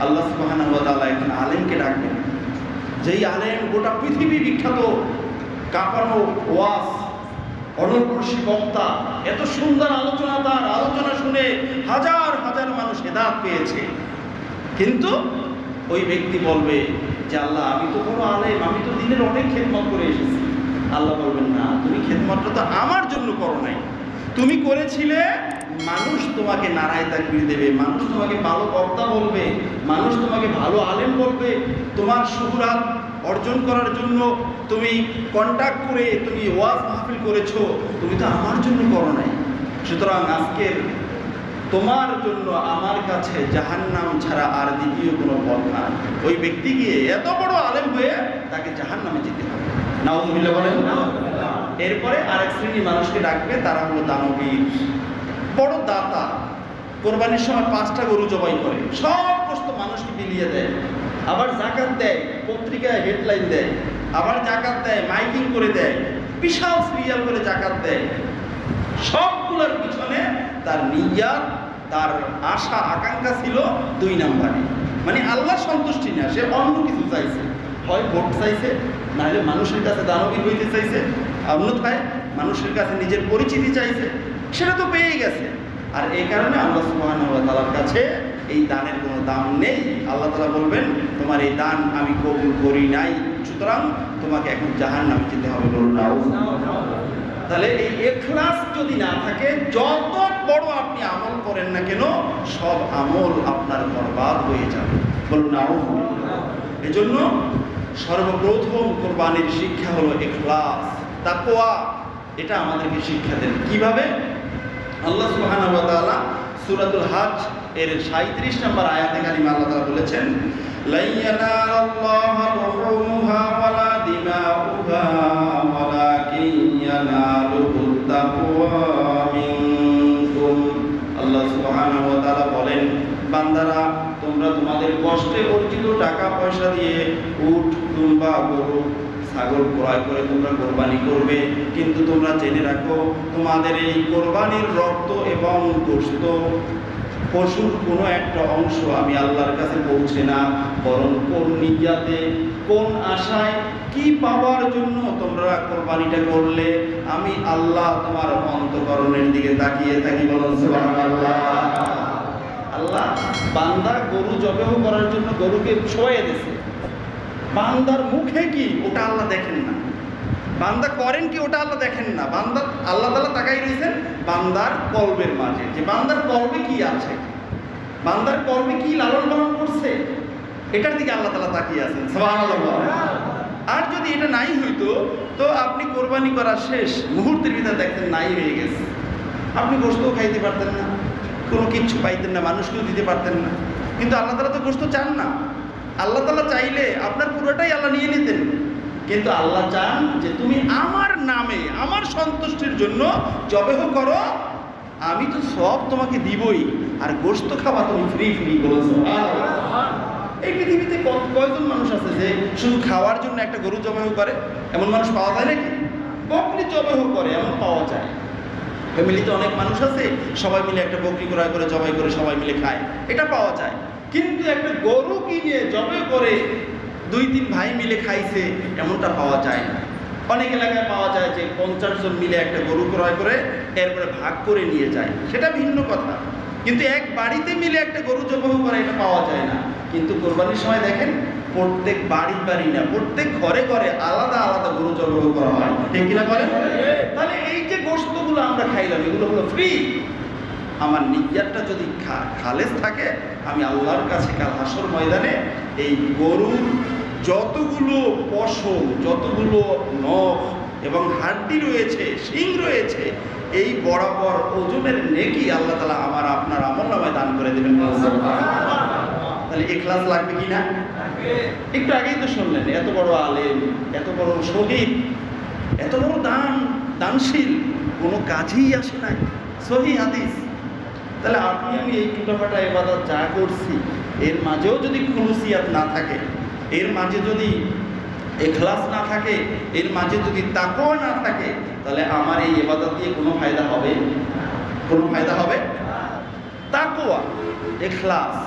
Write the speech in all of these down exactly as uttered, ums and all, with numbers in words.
আল্লাহ সুবহানাহু ওয়া তাআলা একজন আলেমকে ডাকবেন, যেই আলেম গোটা পৃথিবী বিখ্যাত, কাঁপানো ওয়াজ, অনর্বশী বক্তা, এত সুন্দর আলোচনা, তার আলোচনা শুনে হাজার হাজার মানুষ হেদায়েত পেয়েছে। কিন্তু ওই ব্যক্তি বলবে যে আল্লাহ আমি তো বড় আলেম, আমি তো দিনের অনেক খেদমত করে এসেছি। আল্লাহ বলবেন না, তুমি খেদমতটা তো আমার জন্য করো নাই, তুমি করেছিলে মানুষ তোমাকে নারায় তাকবীর দেবে, মানুষ তোমাকে ভালো বক্তা বলবে, মানুষ তোমাকে ভালো আলেম বলবে, তোমার শুহরাত অর্জন করার জন্য তুমি কন্টাক্ট করে তুমি ওয়াজ মাহফিল করেছো, তুমি তো আমার জন্য করো নাই। সুতরাং আজকের তোমার জন্য আমার কাছে জাহান্নাম ছাড়া আর দ্বিতীয় কোনো পথ না। ওই ব্যক্তি গিয়ে এত বড় আলেম হয়ে তাকে জাহান্নামে যেতে হবে। নাউযুবিল্লাহ বলেন। এরপরে আরেক শ্রেণী মানুষকে ডাকবে, তারা হলো দানবীর, বড় দাতা, কোরবানির সময় পাঁচটা গরু জবাই করে, সব কষ্ট মানুষকে বিলিয়ে দেয়, আবার যাকাত দেয়, পত্রিকায় হেডলাইন দেয়, আবার যাকাত দেয়, মাইকিং করে দেয়, বিশাল সিরিয়াল করে যাকাত দেয়। সবগুলোর পিছনে তার নিয়াত, তার আশা আকাঙ্ক্ষা ছিল দুই নাম্বারে, মানে আল্লাহ সন্তুষ্টি না, সে অন্য কিছু চাইছে, হয় ভোট চাইছে, নাহলে মানুষের কাছে দানবীর হইতে চাইছে, অন্যথায় মানুষের কাছে নিজের পরিচিতি চাইছে, সেটা তো পেয়ে গেছে। আর এই কারণে আল্লাহ সুবহানাহু ওয়া তাআলার কাছে এই দানের কোনো দাম নেই। আল্লাহ তাআলা বলবেন তোমার এই দান আমি কবুল করি নাই, সুতরাং তোমাকে এখন জাহান্নামে যেতে হবে। বলুন তাহলে এই ইখলাস যদি না থাকে, যত বড় আপনি আমল করেন না কেন, সব আমল আপনার বরবাদ হয়ে যাবে। বলুন এজন্য সর্বপ্রথম কোরবানির শিক্ষা হলো ইখলাস, তাকওয়া। এটা আমাদেরকে শিক্ষা দেন কিভাবে? আল্লাহ সুবহানাহু ওয়া তাআলা সূরাতুল হজ এর সাঁইত্রিশ নম্বর আয়াতে কারিমা আল্লাহ তাআলা বলেছেন, লা ইয়ানালাল্লাহু লুহুমুহা ওয়ালা দিমাউহা ওয়ালাকিন ইয়ানালুহুত তাকওয়া মিনকুম। আল্লাহ সুবহানাহু ওয়া তাআলা বলেন, বান্দারা তোমরা তোমাদের কষ্টে অর্জিত টাকা পয়সা দিয়ে উট, দুম্বা, গরু, ছাগল ক্রয় করে তোমরা কোরবানি করবে, কিন্তু তোমরা জেনে রাখো তোমাদের এই কোরবানির রক্ত এবং গোশত, পশুর কোনো একটা অংশ আমি আল্লাহর কাছে পৌঁছে না, বরং কোন নিয়াতে, কোন আশায়, কি পাওয়ার জন্য তোমরা কোরবানিটা করলে, আমি আল্লাহ তোমার অন্তঃকরণের দিকে তাকিয়ে থাকি। বলুন সুবহানাল্লাহ। আল্লাহ বান্দা গরু জবেহ করার জন্য গরুকে শোয়াইয়ে দিয়েছে, বান্দার মুখে কি ওটা আল্লাহ দেখেন না, বান্দা করেন কি ওটা আল্লাহ দেখেন না, বান্দা আল্লাহ তাআলা তাকাই রয়েছেন বান্দার কলবের মাঝে, যে বান্দার কলবে কি আছে, বান্দার কলবে কি লালন পালন করছে, এটার দিকে আল্লাহ তাআলা তাকিয়ে আছেন। সুবহানাল্লাহ। আর যদি এটা নাই হইতো তো আপনি কোরবানি করা শেষ মুহূর্তের ভিতরে দেখতেন নাই হয়ে গেছে, আপনি গোশতও খাইতে পারতেন না, কোনো কিচ্ছু পাইতেন না, মানুষকেও দিতে পারতেন না। কিন্তু আল্লাহ তাআলা তো গোশত চান না, আল্লাহ তাআলা চাইলে আপনার পুরোটাই আল্লাহ নিয়ে নিতেন, কিন্তু আল্লাহ চান যে তুমি আমার নামে, আমার সন্তুষ্টির জন্য জবেহ করো, আমি তো সব তোমাকে দিবই, আর গোশত খাওয়া তুমি ফ্রি ফ্রি বলেছো। এই পৃথিবীতে কয়জন মানুষ আছে যে শুধু খাওয়ার জন্য একটা গরু জবেহ করে? এমন মানুষ পাওয়া যায় নাকি? বকরি জবেহ করে এমন পাওয়া যায়। ফ্যামিলিতে অনেক মানুষ আছে, সবাই মিলে একটা বকরি ক্রয় করে জবাই করে সবাই মিলে খায়, এটা পাওয়া যায়। কিন্তু একটা গরু কিনে জবাই করে দুই তিন ভাই মিলে খাইছে, এমনটা পাওয়া যায় না। অনেক এলাকায় পাওয়া যায় যে পঞ্চাশ জন মিলে একটা গরু ক্রয় করে এরপরে ভাগ করে নিয়ে যায়, সেটা ভিন্ন কথা। কিন্তু এক বাড়িতে মিলে একটা গরু জবাই করে এটা পাওয়া যায় না। কিন্তু কোরবানির সময় দেখেন প্রত্যেক বাড়ি বাড়ি না, প্রত্যেক ঘরে ঘরে আলাদা আলাদা গরু জবাই করা হয়, ঠিক কিনা বলেন? তাহলে এই যে গোশতগুলো আমরা খাইলাম এগুলো হলো ফ্রি। আমার নিয়াতটা যদি খালেস থাকে, আমি আল্লাহর কাছে কাল হাসর ময়দানে এই গরুর যতগুলো পশম, যতগুলো নখ এবং হাড্ডি রয়েছে, শিং রয়েছে, এই বরাবর ওজনের নেকি আল্লাহ তাআলা আমার আপনার আমলনামায় দান করে দেবেন। তাহলে ইখলাস লাগবে কি না? একটু আগেই তো শুনলেন, এত বড় আলেম, এত বড় শহীদ, এত বড় দান দানশীল, কোনো কাজেই আসে না, সহিহ হাদিস। তাহলে আপনি আমি এই টুটাফাটা ইবাদত যা করছি, এর মাঝেও যদি খুলুসিয়াত না থাকে, এর মাঝে যদি ইখলাস না থাকে, এর মাঝে যদি তাকওয়া না থাকে, তাহলে আমার এই ইবাদত দিয়ে কোনো ফায়দা হবে? কোনো ফায়দা হবে? তাকওয়া, ইখলাস,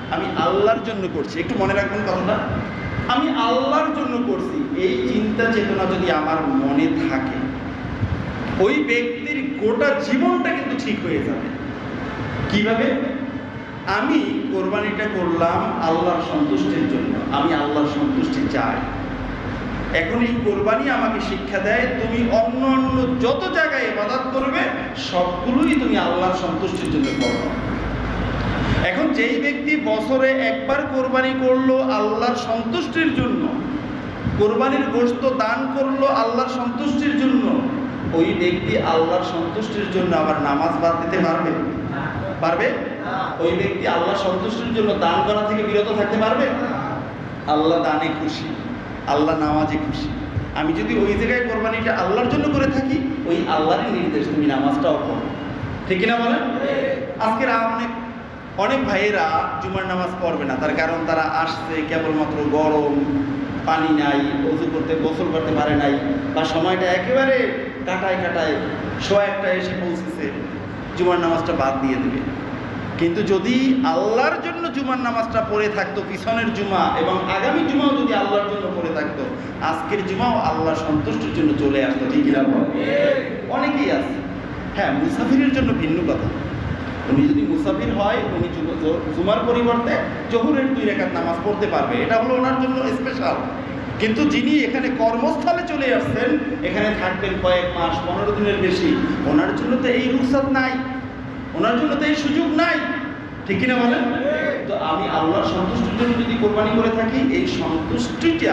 আমি আল্লাহর জন্য করছি, একটু মনে রাখবেন কথাটা, আমি আল্লাহর জন্য করছি, এই চিন্তা চেতনা যদি আমার মনে থাকে, ওই ব্যক্তির গোটা জীবনটা কিন্তু ঠিক হয়ে যাবে। কিভাবে? আমি কোরবানিটা করলাম আল্লাহর সন্তুষ্টির জন্য, আমি আল্লাহর সন্তুষ্টি চাই। এখন এই কোরবানি আমাকে শিক্ষা দেয়, তুমি অন্য অন্য যত জায়গায় ইবাদত করবে সবগুলোই তুমি আল্লাহর সন্তুষ্টির জন্য করবে। এখন যেই ব্যক্তি বছরে একবার কোরবানি করলো আল্লাহর সন্তুষ্টির জন্য, কোরবানির গোশত দান করলো আল্লাহর সন্তুষ্টির জন্য, ওই ব্যক্তি আল্লাহর সন্তুষ্টির জন্য আবার নামাজ বাদ দিতে পারবে? পারবে? ওই ব্যক্তি আল্লাহর সন্তুষ্টির জন্য দান করা থেকে বিরত থাকতে পারবে? আল্লাহ দানে খুশি, আল্লাহ নামাজে খুশি। আমি যদি ওই জায়গায় কোরবানিটা আল্লাহর জন্য করে থাকি, ওই আল্লাহরই নির্দেশ, তুমি নামাজটাও করো। ঠিক কিনা বলেন? আজকের অনেক অনেক ভাইয়েরা জুমার নামাজ পড়বে না, তার কারণ তারা আসছে কেবলমাত্র গরম, পানি নাই, ওযু করতে গোসল করতে পারে নাই, বা সময়টা একেবারে কাটায় কাটায় সোয়া একটা এসে পৌঁছেছে, জুমার নামাজটা বাদ দিয়ে দেবে। কিন্তু যদি আল্লাহর জন্য জুমার নামাজটা পড়ে থাকতো, পিছনের জুমা এবং আগামী জুমাও যদি আল্লাহর জন্য পড়ে থাকতো, আজকের জুমাও আল্লাহর সন্তুষ্টির জন্য চলে আসতো। ঠিক কিনা? অনেকেই আছে। হ্যাঁ, মুসাফিরের জন্য ভিন্ন কথা। উনি যদি মুসাফির হয়, উনি জুমার পরিবর্তে জোহরের দুই রাকাত নামাজ পড়তে পারবে, এটা হলো ওনার জন্য স্পেশাল। কিন্তু যিনি এখানে কর্মস্থলে চলে আসছেন, এখানে থাকবেন কয়েক মাস, পনেরো দিনের বেশি, ওনার জন্য তো এই রুখসাত নাই, ওনার জন্য তো এই সুযোগ নাই। ঠিক কিনা বলেন? তো আমি আল্লাহর সন্তুষ্টির জন্য যদি কোরবানি করে থাকি, এই সন্তুষ্টিটা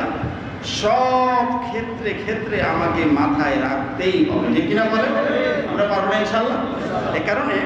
সব ক্ষেত্রে ক্ষেত্রে আমাকে মাথায় রাখতেই হবে। ঠিক কিনা বলেন? আমরা পারবো না ইনশাআল্লাহ। এই কারণে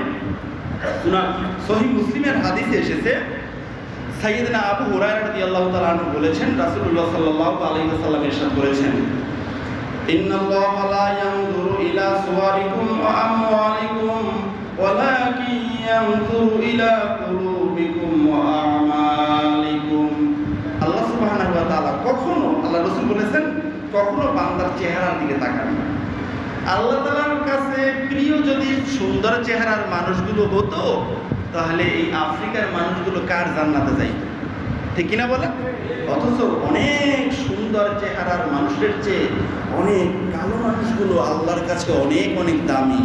সহিহ মুসলিমের হাদিসে এসেছে, সাইয়েদনা আবু হুরায়রা রাদিয়াল্লাহু তাআলা আনহু বলেছেন, রাসূলুল্লাহ সাল্লাল্লাহু আলাইহি ওয়াসাল্লাম ইরশাদ করেছেন, ইন্নাল্লাহা লা ইয়ানজুরু ইলা সুওয়ারিকুম ওয়া আমওয়ালিকুম ওয়ালাকিন ইয়ানজুরু ইলা কুলুবিকুম ওয়া আমালিকুম। আল্লাহ সুবহানাহু ওয়া তাআলা কখনো, আল্লাহ রাসূল বলেছেন, কখনো বান্দার চেহারার দিকে তাকান না। আল্লাহ তাআলার কাছে প্রিয় যদি সুন্দর চেহারার মানুষগুলো হতো, তাহলে এই আফ্রিকার মানুষগুলো কার জান্নাতে যাইত? ঠিক কিনা বলেন? অথচ অনেক সুন্দর চেহারার মানুষের চেয়ে অনেক কালো মানুষগুলো আল্লাহর কাছে অনেক অনেক দামি।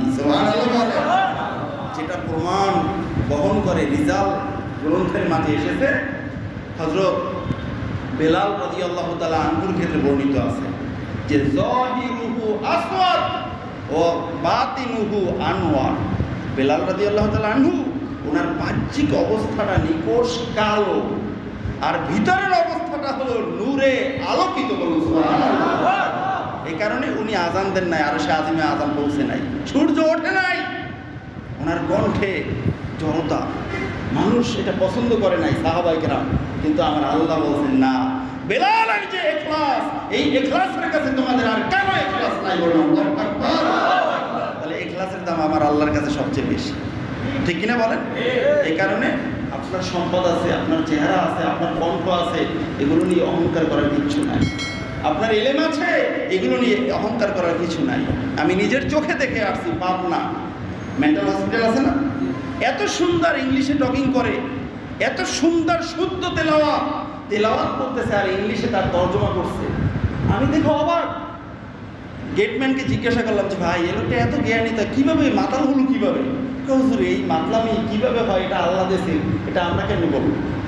যেটা প্রমাণ বহন করে রিজাল গ্রন্থের মাঝে এসেছে, হযরত বেলাল রাদিয়াল্লাহু তাআলা আনহুর ক্ষেত্রে বর্ণিত আছে যে যাহিরুহু আসওয়াদ ও বাতিনুহু আনওয়ার। বেলাল রাদিয়াল্লাহু তাআলা আনহু, ওনার বাহ্যিক অবস্থাটা নিকষ কালো, আর ভিতরের অবস্থাটা হলো নূরে আলোকিত। বলুন সুবহানাল্লাহ। এই কারণে উনি আজান দেন নাই, আর সে আজিমে আজান পৌঁছে নাই, সূর্য ওঠে নাই, ওনার কণ্ঠে জড়তা, মানুষ এটা পছন্দ করে নাই সাহাবায়ে কেরাম। কিন্তু আমার আল্লাহ বলছেন, না, বেলালের যে ইখলাস, এই ইখলাসের কাছে তোমাদের আর কেন ইখলাস নাই? বলুন আল্লাহু আকবার। তাহলে ইখলাসের দাম আমার আল্লাহর কাছে সবচেয়ে বেশি। ঠিক কিনা বলেন? এই কারণে আপনার সম্পদ আছে, আপনার চেহারা আছে, আপনার কণ্ঠ আছে, এগুলো নিয়ে অহংকার করার কিছু নাই। আপনার এলেম আছে, এগুলো নিয়ে অহংকার করার কিছু নাই। আমি নিজের চোখে দেখে আসছি, পাবনা মেন্টাল হসপিটাল আছে না, এত সুন্দর ইংলিশে টকিং করে, এত সুন্দর শুদ্ধ তেলাওয়াত তেলাওয়াত করতেছে, আর ইংলিশে তার তর্জমা করছে। আমি দেখো অবাক। গেটম্যানকে জিজ্ঞাসা করলাম যে, ভাই, এ লোকটা এত জ্ঞানী, তা কীভাবে মাতাল হলো কীভাবে? হুজুর, এই মাতলামি কীভাবে হয়, এটা আল্লাহ দেশে, এটা আমরা কেন বলব?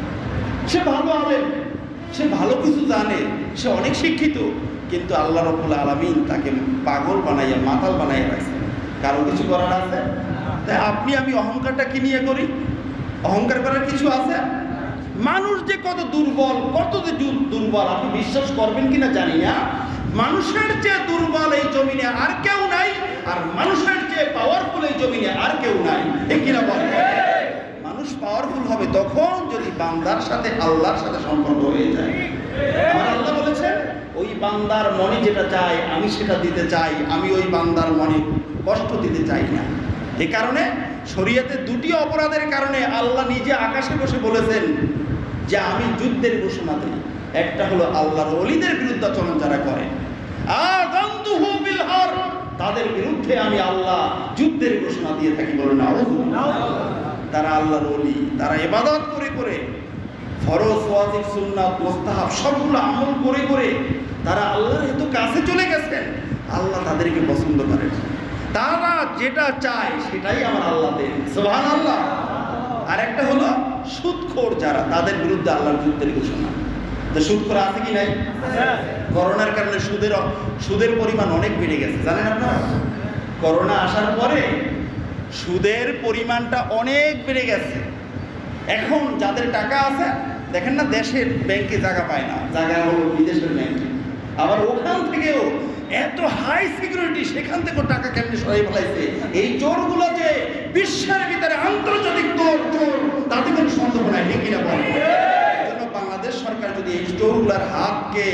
সে ভালো আলেম, সে ভালো কিছু জানে, সে অনেক শিক্ষিত, কিন্তু আল্লাহ রাব্বুল আলামিন তাকে পাগল বানাইয়া, মাতাল বানাইয়া রাখছে। কারো কিছু করার আছে? তাই আপনি আমি অহংকারটা কি নিয়ে করি? অহংকার করার কিছু আছে? মানুষ যে কত দুর্বল, কত যে দুর্বল আপনি বিশ্বাস করবেন কিনা জানি না। মানুষের চেয়ে দুর্বল এই জমিনে আর কেউ নাই, আর মানুষের চেয়ে পাওয়ারফুল এই জমিনে আর কেউ নাই। ঠিক কিনা বলেন? মানুষ পাওয়ারফুল হবে তখন যদি বান্দার সাথে আল্লাহর সাথে সম্পর্ক হয়ে যায়। আমার আল্লাহ বলেছেন, ওই বান্দার মনে যেটা চায় আমি সেটা দিতে চাই, আমি ওই বান্দার মনে কষ্ট দিতে চাই না। এই কারণে শরীয়তে দুটি অপরাধের কারণে আল্লাহ নিজে আকাশে বসে বলেছেন যে আমি যুদ্ধের ঘোষণা দিই। একটা হলো আল্লাহর ওলিদের বিরুদ্ধাচরণ যারা করে, আযানতুহু বিল হারব, তাদের বিরুদ্ধে আমি আল্লাহ যুদ্ধের ঘোষণা দিয়ে থাকি। বলেন আউযুবিল্লাহ। তারা আল্লাহর ওলি, তারা ইবাদত করে করে ফরজ, ওয়াজিব, সুন্নাত, মুস্তাহাব সবগুলো আমল করে করে তারা আল্লাহর এত কাছে চলে গেছেন, আল্লাহ তাদেরকে পছন্দ করেন। তারা যেটা চায় সেটাই আমার আল্লাহ দেন, সুবহানাল্লাহ। আর একটা হলো সুদখোর যারা, তাদের বিরুদ্ধে আল্লাহর যুদ্ধের ঘোষণা। তো সুদখোর আছে কি নাই? করোনার কারণে সুদের সুদের পরিমাণ অনেক বেড়ে গেছে, জানেন আপনারা? করোনা আসার পরে সুদের পরিমাণটা অনেক বেড়ে গেছে। এখন যাদের টাকা আছে, দেখেন না, দেশের ব্যাংকে জায়গা পায় না, জায়গা হলো বিদেশের ব্যাংকে। আবার ওখান থেকেও এত হাই সিকিউরিটি, সেখান থেকেও টাকা কেমনি সরাই ফেলাইছে। এই চোরগুলো যে বিশ্বের ভিতরে আন্তর্জাতিক চোর চোর তাতে কোনো সন্দেহ নাই, ঠিক কিনা বলে? এই জন্য বাংলাদেশ সরকার যদি এই চোরগুলার হাতকে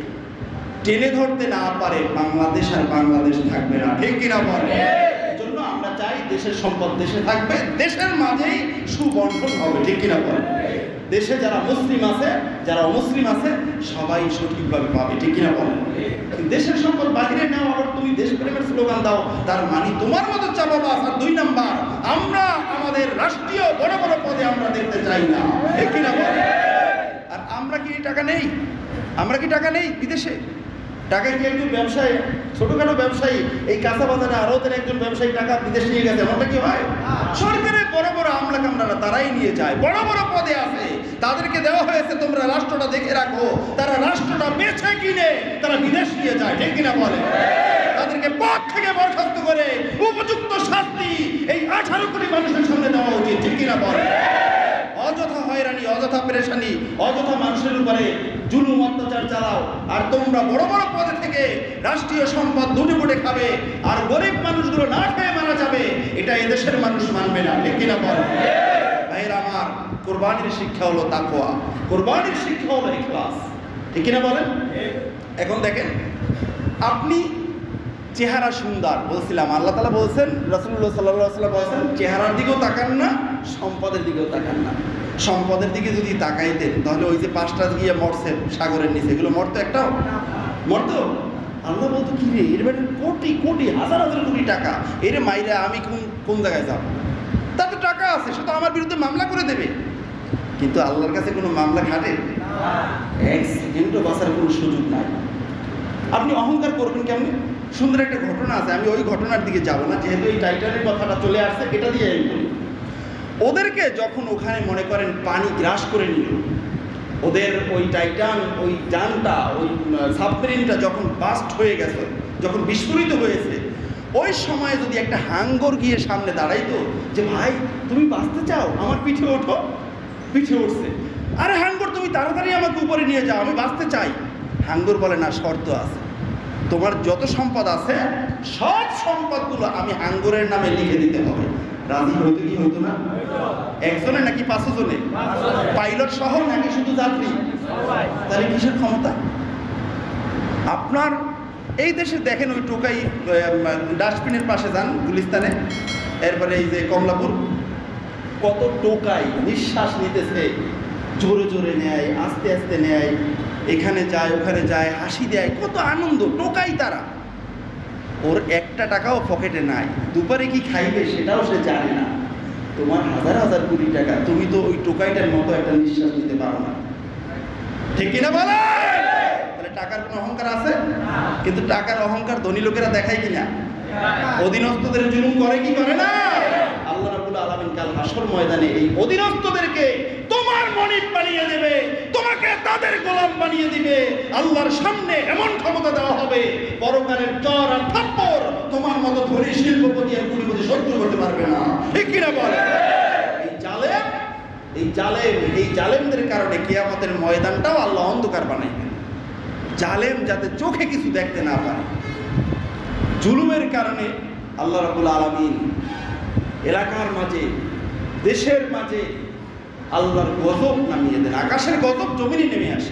টেনে ধরতে না পারে, বাংলাদেশ আর বাংলাদেশ থাকবে না, ঠিক কিনা বলে? এই জন্য আমরা চাই দেশের সম্পদ দেশে থাকবে, দেশের মাঝেই সুবন্টন হবে, ঠিক কিনা বলে? দেশে যারা মুসলিম আছে, যারা অমুসলিম আছে, সবাই সঠিকভাবে পাবে, ঠিক কিনা বলে? দেশের সম্পদ বাহিরে নেওয়া, আবার তুমি দেশপ্রেমের স্লোগান দাও, তার মানে তোমার মতো চাপাবাজ। আর দুই নাম্বার, আমরা আমাদের রাষ্ট্রীয় বড় বড় পদে আমরা দেখতে চাই না, ঠিক কিনা বলে? আর আমরা কি টাকা নেই? আমরা কি টাকা নেই বিদেশে? টাকা কি একজন ব্যবসায়ী, ছোটখাটো ব্যবসায়ী, এই কাঁচা বাজারে আড়তের একজন ব্যবসায়ী টাকা বিদেশ নিয়ে গেছে, এমনটা কি হয়? সরকারের বড় বড় আমলা কামলারা তারাই নিয়ে যায়, বড় বড় পদে আছে, তাদেরকে দেওয়া হয়েছে তোমরা রাষ্ট্রটা দেখে রাখো, তারা রাষ্ট্রটা বেছে কিনে তারা বিদেশ নিয়ে যায়, ঠিক কিনা বলে? তাদেরকে পদ থেকে বরখাস্ত করে উপযুক্ত শাস্তি এই আঠারো কোটি মানুষের সামনে দেওয়া উচিত, ঠিক কিনা বলে? অযথা হয়রানি, অযথা পেরেশানি, অযথা মানুষের উপরে জুলুম অত্যাচার চালাও, আর তোমরা বড় বড় পদে থেকে রাষ্ট্রীয় সম্পদ লুটে পুটে খাবে, আর গরিব মানুষগুলো না খেয়ে মারা যাবে। এটা এদেশের মানুষ মানবে না, ঠিক কিনা বল? ভাইরা আমার, কোরবানির শিক্ষা হলো তাকওয়া, কোরবানির শিক্ষা হলো ইখলাস, ঠিক কিনা বলেন? এখন দেখেন, আপনি চেহারা সুন্দর, বলছিলাম আল্লাহ তাআলা বলছেন, রাসূলুল্লাহ সাল্লাল্লাহু আলাইহি ওয়াসাল্লাম বলেছেন, চেহারার দিকেও তাকান না, সম্পদের দিকেও তাকান না। সম্পদের দিকে যদি তাকাইতেন তাহলে ওই যে পাঁচটা গিয়ে মরছে সাগরের নিচে, এগুলো মরতো একটাও? মরতো? আল্লাহ বলতো, কি রে, এর বেটা কোটি কোটি হাজার হাজার কোটি টাকা, এর মাইরা আমি কোন কোন জায়গায় যাব? তার তো টাকা আছে, সে তো আমার বিরুদ্ধে মামলা করে দেবে। কিন্তু আল্লাহর কাছে কোনো মামলা খাটে? এক সেকেন্ডও বাঁচার কোনো সুযোগ নাই। আপনি অহংকার করবেন কেমন? সুন্দর একটা ঘটনা আছে, আমি ওই ঘটনার দিকে যাব না, যেহেতু এই টাইটানের কথাটা চলে আসছে, এটা দিয়ে আমি বলি। ওদেরকে যখন ওখানে মনে করেন পানি গ্রাস করে নিল, ওদের ওই টাইটান, ওই যানটা, ওই সাবমেরিনটা যখন বাস্ট হয়ে গেছে, যখন বিস্ফোরিত হয়েছে, ওই সময় যদি একটা হাঙ্গর গিয়ে সামনে দাঁড়াইতো যে, ভাই তুমি বাঁচতে চাও, আমার পিঠে ওঠো, পিঠে উঠছে, আরে হাঙ্গর তুমি তাড়াতাড়ি আমাকে উপরে নিয়ে যাও, আমি বাঁচতে চাই। হাঙ্গর বলে, না, শর্ত আছে, তোমার যত সম্পদ আছে সব সম্পদগুলো আমি হাঙ্গরের নামে লিখে দিতে হবে। রাজি হইতো কি হইতো না? একজনে নাকি পাঁচশো জনে? পাইলট সহ নাকি শুধু যাত্রী? তাহলে কিসের ক্ষমতা? আপনার এই দেশে দেখেন, ওই টোকাই ডাস্টবিনের পাশে যান গুলিস্তানে, এরপরে এই যে কমলাপুর, কত টোকাই নিঃশ্বাস নিতেছে, জোরে জোরে নেয়, আস্তে আস্তে নেয়, এখানে যায় ওখানে যায়, হাসি দেয়, কত আনন্দ, টোকাই তারা। ওর একটা টাকাও পকেটে নাই, দুপুরে কি খাইবে সেটাও সে জানে না। তোমার হাজার হাজার কোটি টাকা, তুমি তো ওই টোকাইটার মতো একটা নিঃশ্বাস নিতে পারো না, ঠিক কিনা বলে? তাহলে টাকার কোনো অহংকার আছে? কিন্তু টাকার অহংকার ধনী লোকেরা দেখায় কিনা? অধীনস্থদের জুলুম করে কি করে না? আল্লাহ রাব্বুল আলামিন কাল হাসর ময়দানে এই অধীনস্থদেরকে তোমার মনিব বানিয়ে দেবে, তোমাকে তাদের গোলাম বানিয়ে দিবে। আল্লাহর সামনে এমন ক্ষমতা দেওয়া হবে, পরকালের চর আর থাপ্পড় তোমার মতো ধনী শিল্পপতি আর কুড়িপতি সহ্য করতে পারবে না, ঠিক কিনা বলে? এই জালেম, এই জালেম, এই জালেমদের কারণে কিয়ামতের ময়দানটাও আল্লাহ অন্ধকার বানাইবেন। জালেম যাতে চোখে কিছু দেখতে না পারে। জুলুমের কারণে আল্লাহ রাব্বুল আলামিন এলাকার মাঝে, দেশের মাঝে আল্লাহর গজব নামিয়ে দেন, আকাশের গজব জমিনে নেমে আসে।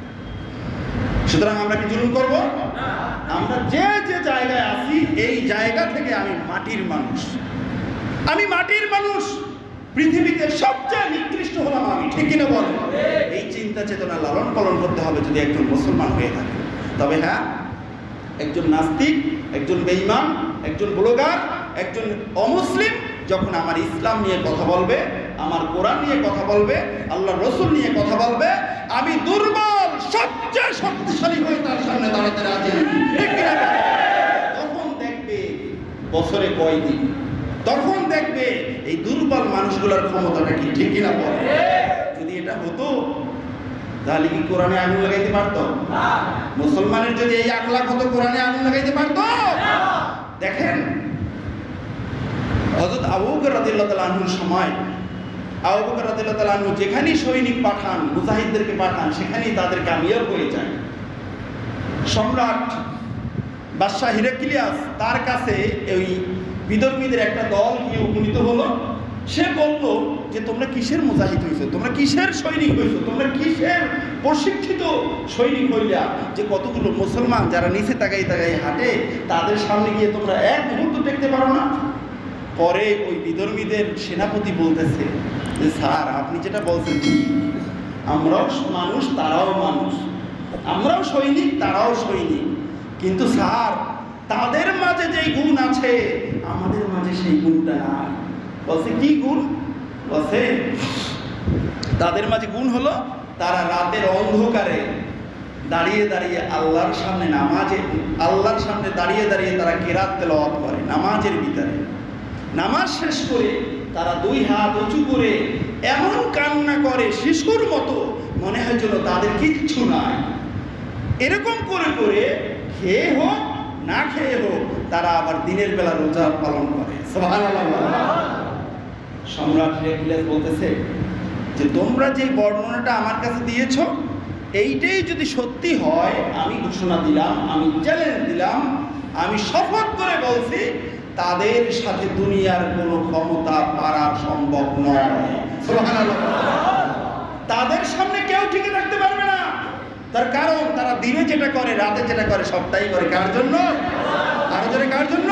সুতরাং আমরা কি জুলুম করব? আমরা যে যে জায়গায় আছি, এই জায়গা থেকে আমি মাটির মানুষ, আমি মাটির মানুষ, পৃথিবীতে সবচেয়ে নিকৃষ্ট হলাম আমি, ঠিক কিনা বলেন? এই চিন্তা চেতনা লালন পালন করতে হবে যদি একজন মুসলমান হয়ে থাকে। তবে হ্যাঁ, একজন নাস্তিক, একজন বেঈমান, একজন ব্লগার, একজন অমুসলিম যখন আমার ইসলাম নিয়ে কথা বলবে, আমার কোরআন নিয়ে কথা বলবে, আল্লাহ রসুল নিয়ে কথা বলবে, আমি দুর্বল সবচেয়ে শক্তিশালী হয়ে তার সামনে দাঁড়াতে রাজি। তখন দেখবে বছরে কয়দিন, তখন দেখবে এই দুর্বল মানুষগুলোর ক্ষমতাটা কি, ঠিক কিনা বলে? যদি এটা হতো তাহলে কি কোরআনে আগুন লাগাইতে পারতো? মুসলমানের যদি এই আখলাক হতো কোরআনে আগুন লাগাইতে পারতো? দেখেন হযরত আবু বকর রাদিয়াল্লাহু তাআলা আনহুর সময় আবু বকর রাদিয়াল্লাহু তাআলা আনহু যেখানেই সৈনিক পাঠান, মুজাহিদদেরকে পাঠান, সেখানেই তাদের কামিয়াব হয়ে যায়। সম্রাট বাদশাহ হিরাক্লিয়াস তার কাছে ওই বিদর্মীদের একটা দল গিয়ে উপনীত হলো। সে বলল যে তোমরা কিসের মুজাহিদ হইছো, তোমরা কিসের সৈনিক হইছো, তোমরা কিসের প্রশিক্ষিত সৈনিক হইলা যে কতগুলো মুসলমান যারা নিচে তাকাই তাকাই হাঁটে তাদের সামনে গিয়ে তোমরা এক মুহূর্ত টেকতে পারো না? পরে ওই বিধর্মীদের সেনাপতি বলতেছে যে স্যার আপনি যেটা বলছেন ঠিক, আমরাও মানুষ তারাও মানুষ, আমরাও সৈনিক তারাও সৈনিক, কিন্তু স্যার তাদের মাঝে যেই গুণ আছে আমাদের মাঝে সেই গুণটা নাই। বলছে কি গুণ? বলছে তাদের মাঝে গুণ হলো তারা রাতের অন্ধকারে দাঁড়িয়ে দাঁড়িয়ে আল্লাহর সামনে নামাজে আল্লাহর সামনে দাঁড়িয়ে দাঁড়িয়ে তারা কেরাত তেলাওয়াত করে নামাজের ভিতরে। নামাজ শেষ করে তারা দুই হাত উঁচু করে এমন কান্না করে শিশুর মতো, মনে হয় যেন তাদের কিচ্ছু নাই। এরকম করে করে খেয়ে হোক না খেয়ে হোক তারা আবার দিনের বেলা রোজা পালন করে। সুবহানাল্লাহ। সম্রাট হিরাক্লিয়াস বলতেছে যে তোমরা যে বর্ণনাটা আমার কাছে দিয়েছো এইটাই যদি সত্যি হয়, আমি ঘোষণা দিলাম, আমি চ্যালেঞ্জ দিলাম, আমি শপথ করে বলছি তাদের সাথে দুনিয়ার কোনো ক্ষমতা পারা সম্ভব নয়। সুবহানাল্লাহ। তাদের সামনে কেউ টিকে থাকতে পারবে না। তার কারণ তারা দিনে যেটা করে রাতে যেটা করে সবটাই করে কার জন্য? আরো জোরে কার জন্য?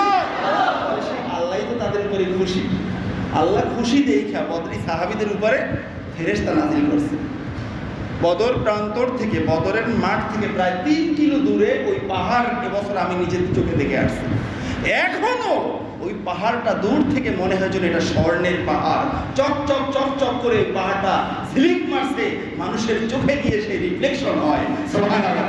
আল্লাহই তো তাদের উপরে খুশি। আল্লাহ খুশি দেখা বদরি সাহাবীদের উপরে ফেরেশতা নাযিল করছে। বদর প্রান্তর থেকে, বদরের মাঠ থেকে প্রায় তিন কিলো দূরে ওই পাহাড় এবছর আমি নিজের চোখে দেখে আসছি। এখনো ওই পাহাড়টা দূর থেকে মনে হয় যেন এটা স্বর্ণের পাহাড়, চক চক চক চক করে পাহাড়টা ঝিলিক মারছে, মানুষের চোখে গিয়ে সেই রিফ্লেকশন হয়। সুবহানাল্লাহ।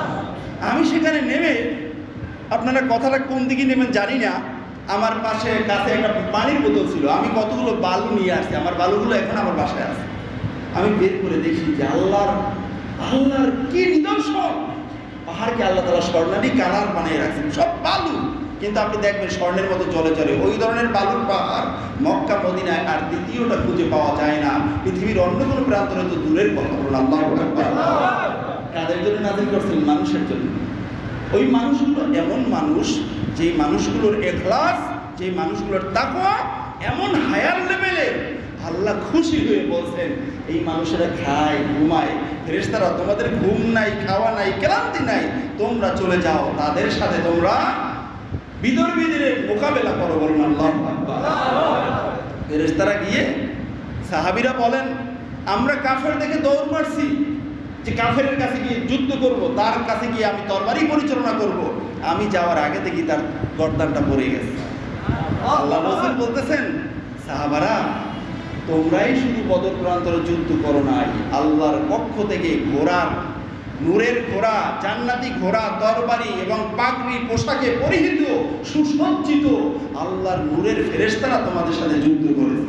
আমি সেখানে নেমে, আপনারা কথাটা কোন দিকে নেবেন জানি না, আমার পাশে কাছে একটা পানির বোতল ছিল, আমি কতগুলো বালু নিয়ে আসছি, আমার বালুগুলো এখন আমার বাসায় আছে। আমি বের করে দেখি যে আল্লাহর আল্লাহর কি নিদর্শন! পাহাড়কে আল্লাহ তাআলা স্বর্ণালী কালার বানিয়ে রাখছেন, সব বালু, কিন্তু আপনি দেখবেন স্বর্ণের মতো জলে জলে। ওই ধরনের বালুর পাহাড় মক্কা মদিনায় আর দ্বিতীয়টা খুঁজে পাওয়া যায় না। পৃথিবীর অন্য কোনো প্রান্তরে তো দূরের কথা বলুন। আল্লাহু আকবার। কাদের জন্য নাযিল করছেন? মানুষের জন্য। ওই মানুষগুলো এমন মানুষ, যেই মানুষগুলোর ইখলাস, যেই মানুষগুলোর তাকওয়া এমন হায়ার লেভেলের, আল্লাহ খুশি হয়ে বলছেন এই মানুষেরা খায় ঘুমায়, ফেরেশতারা তোমাদের ঘুম নাই, খাওয়া নাই, ক্লান্তি নাই, তোমরা চলে যাও তাদের সাথে, তোমরা বিদর্মীদের মোকাবেলা করো। বলুন আল্লাহু আকবার। ফেরেশতারা গিয়ে, সাহাবীরা বলেন আমরা কাফের দেখে দৌড় মারছি যে কাফেরের কাছে গিয়ে যুদ্ধ করব, তার কাছে গিয়ে আমি তরবারি পরিচালনা করব। আমি যাওয়ার আগে থেকে তার গর্দানটা পড়ে গেছে। আল্লাহ রাসূল বলতেছেন সাহাবারা তোমরাই শুধু বদর প্রান্তরে যুদ্ধ করো নাই, আল্লাহর পক্ষ থেকে ঘোড়ার নূরের ঘোড়া, জান্নাতি ঘোড়া, তরবারি এবং পাগড়ি পোশাকে পরিহিত সুসজ্জিত আল্লাহর নূরের ফেরেশতারা তোমাদের সাথে যুদ্ধ করেছে।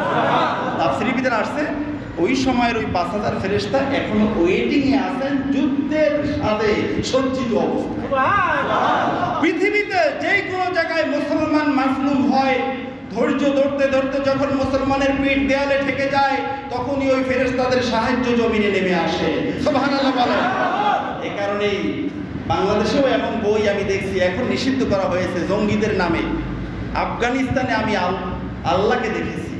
তাফসীরে ভিতরে আসছে ওই সময়ের ওই পাঁচ হাজার ফেরেশতা এখনো ওয়েটিং এ আছেন যুদ্ধের সাথে সজ্জিত অবস্থায়। পৃথিবীতে যে কোনো জায়গায় মুসলমান মাসলুম হয়, ধৈর্য ধরতে ধরতে যখন মুসলমানের পিঠ দেয়ালে ঠেকে যায়, তখনই ওই ফেরেশতাদের সাহায্য জমিনে নেমে আসে। সুবহানাল্লাহ বলেন। এই কারণেই বাংলাদেশেও এমন বই আমি দেখছি এখন নিষিদ্ধ করা হয়েছে জঙ্গিদের নামে। আফগানিস্তানে আমি আল্লাহকে দেখেছি।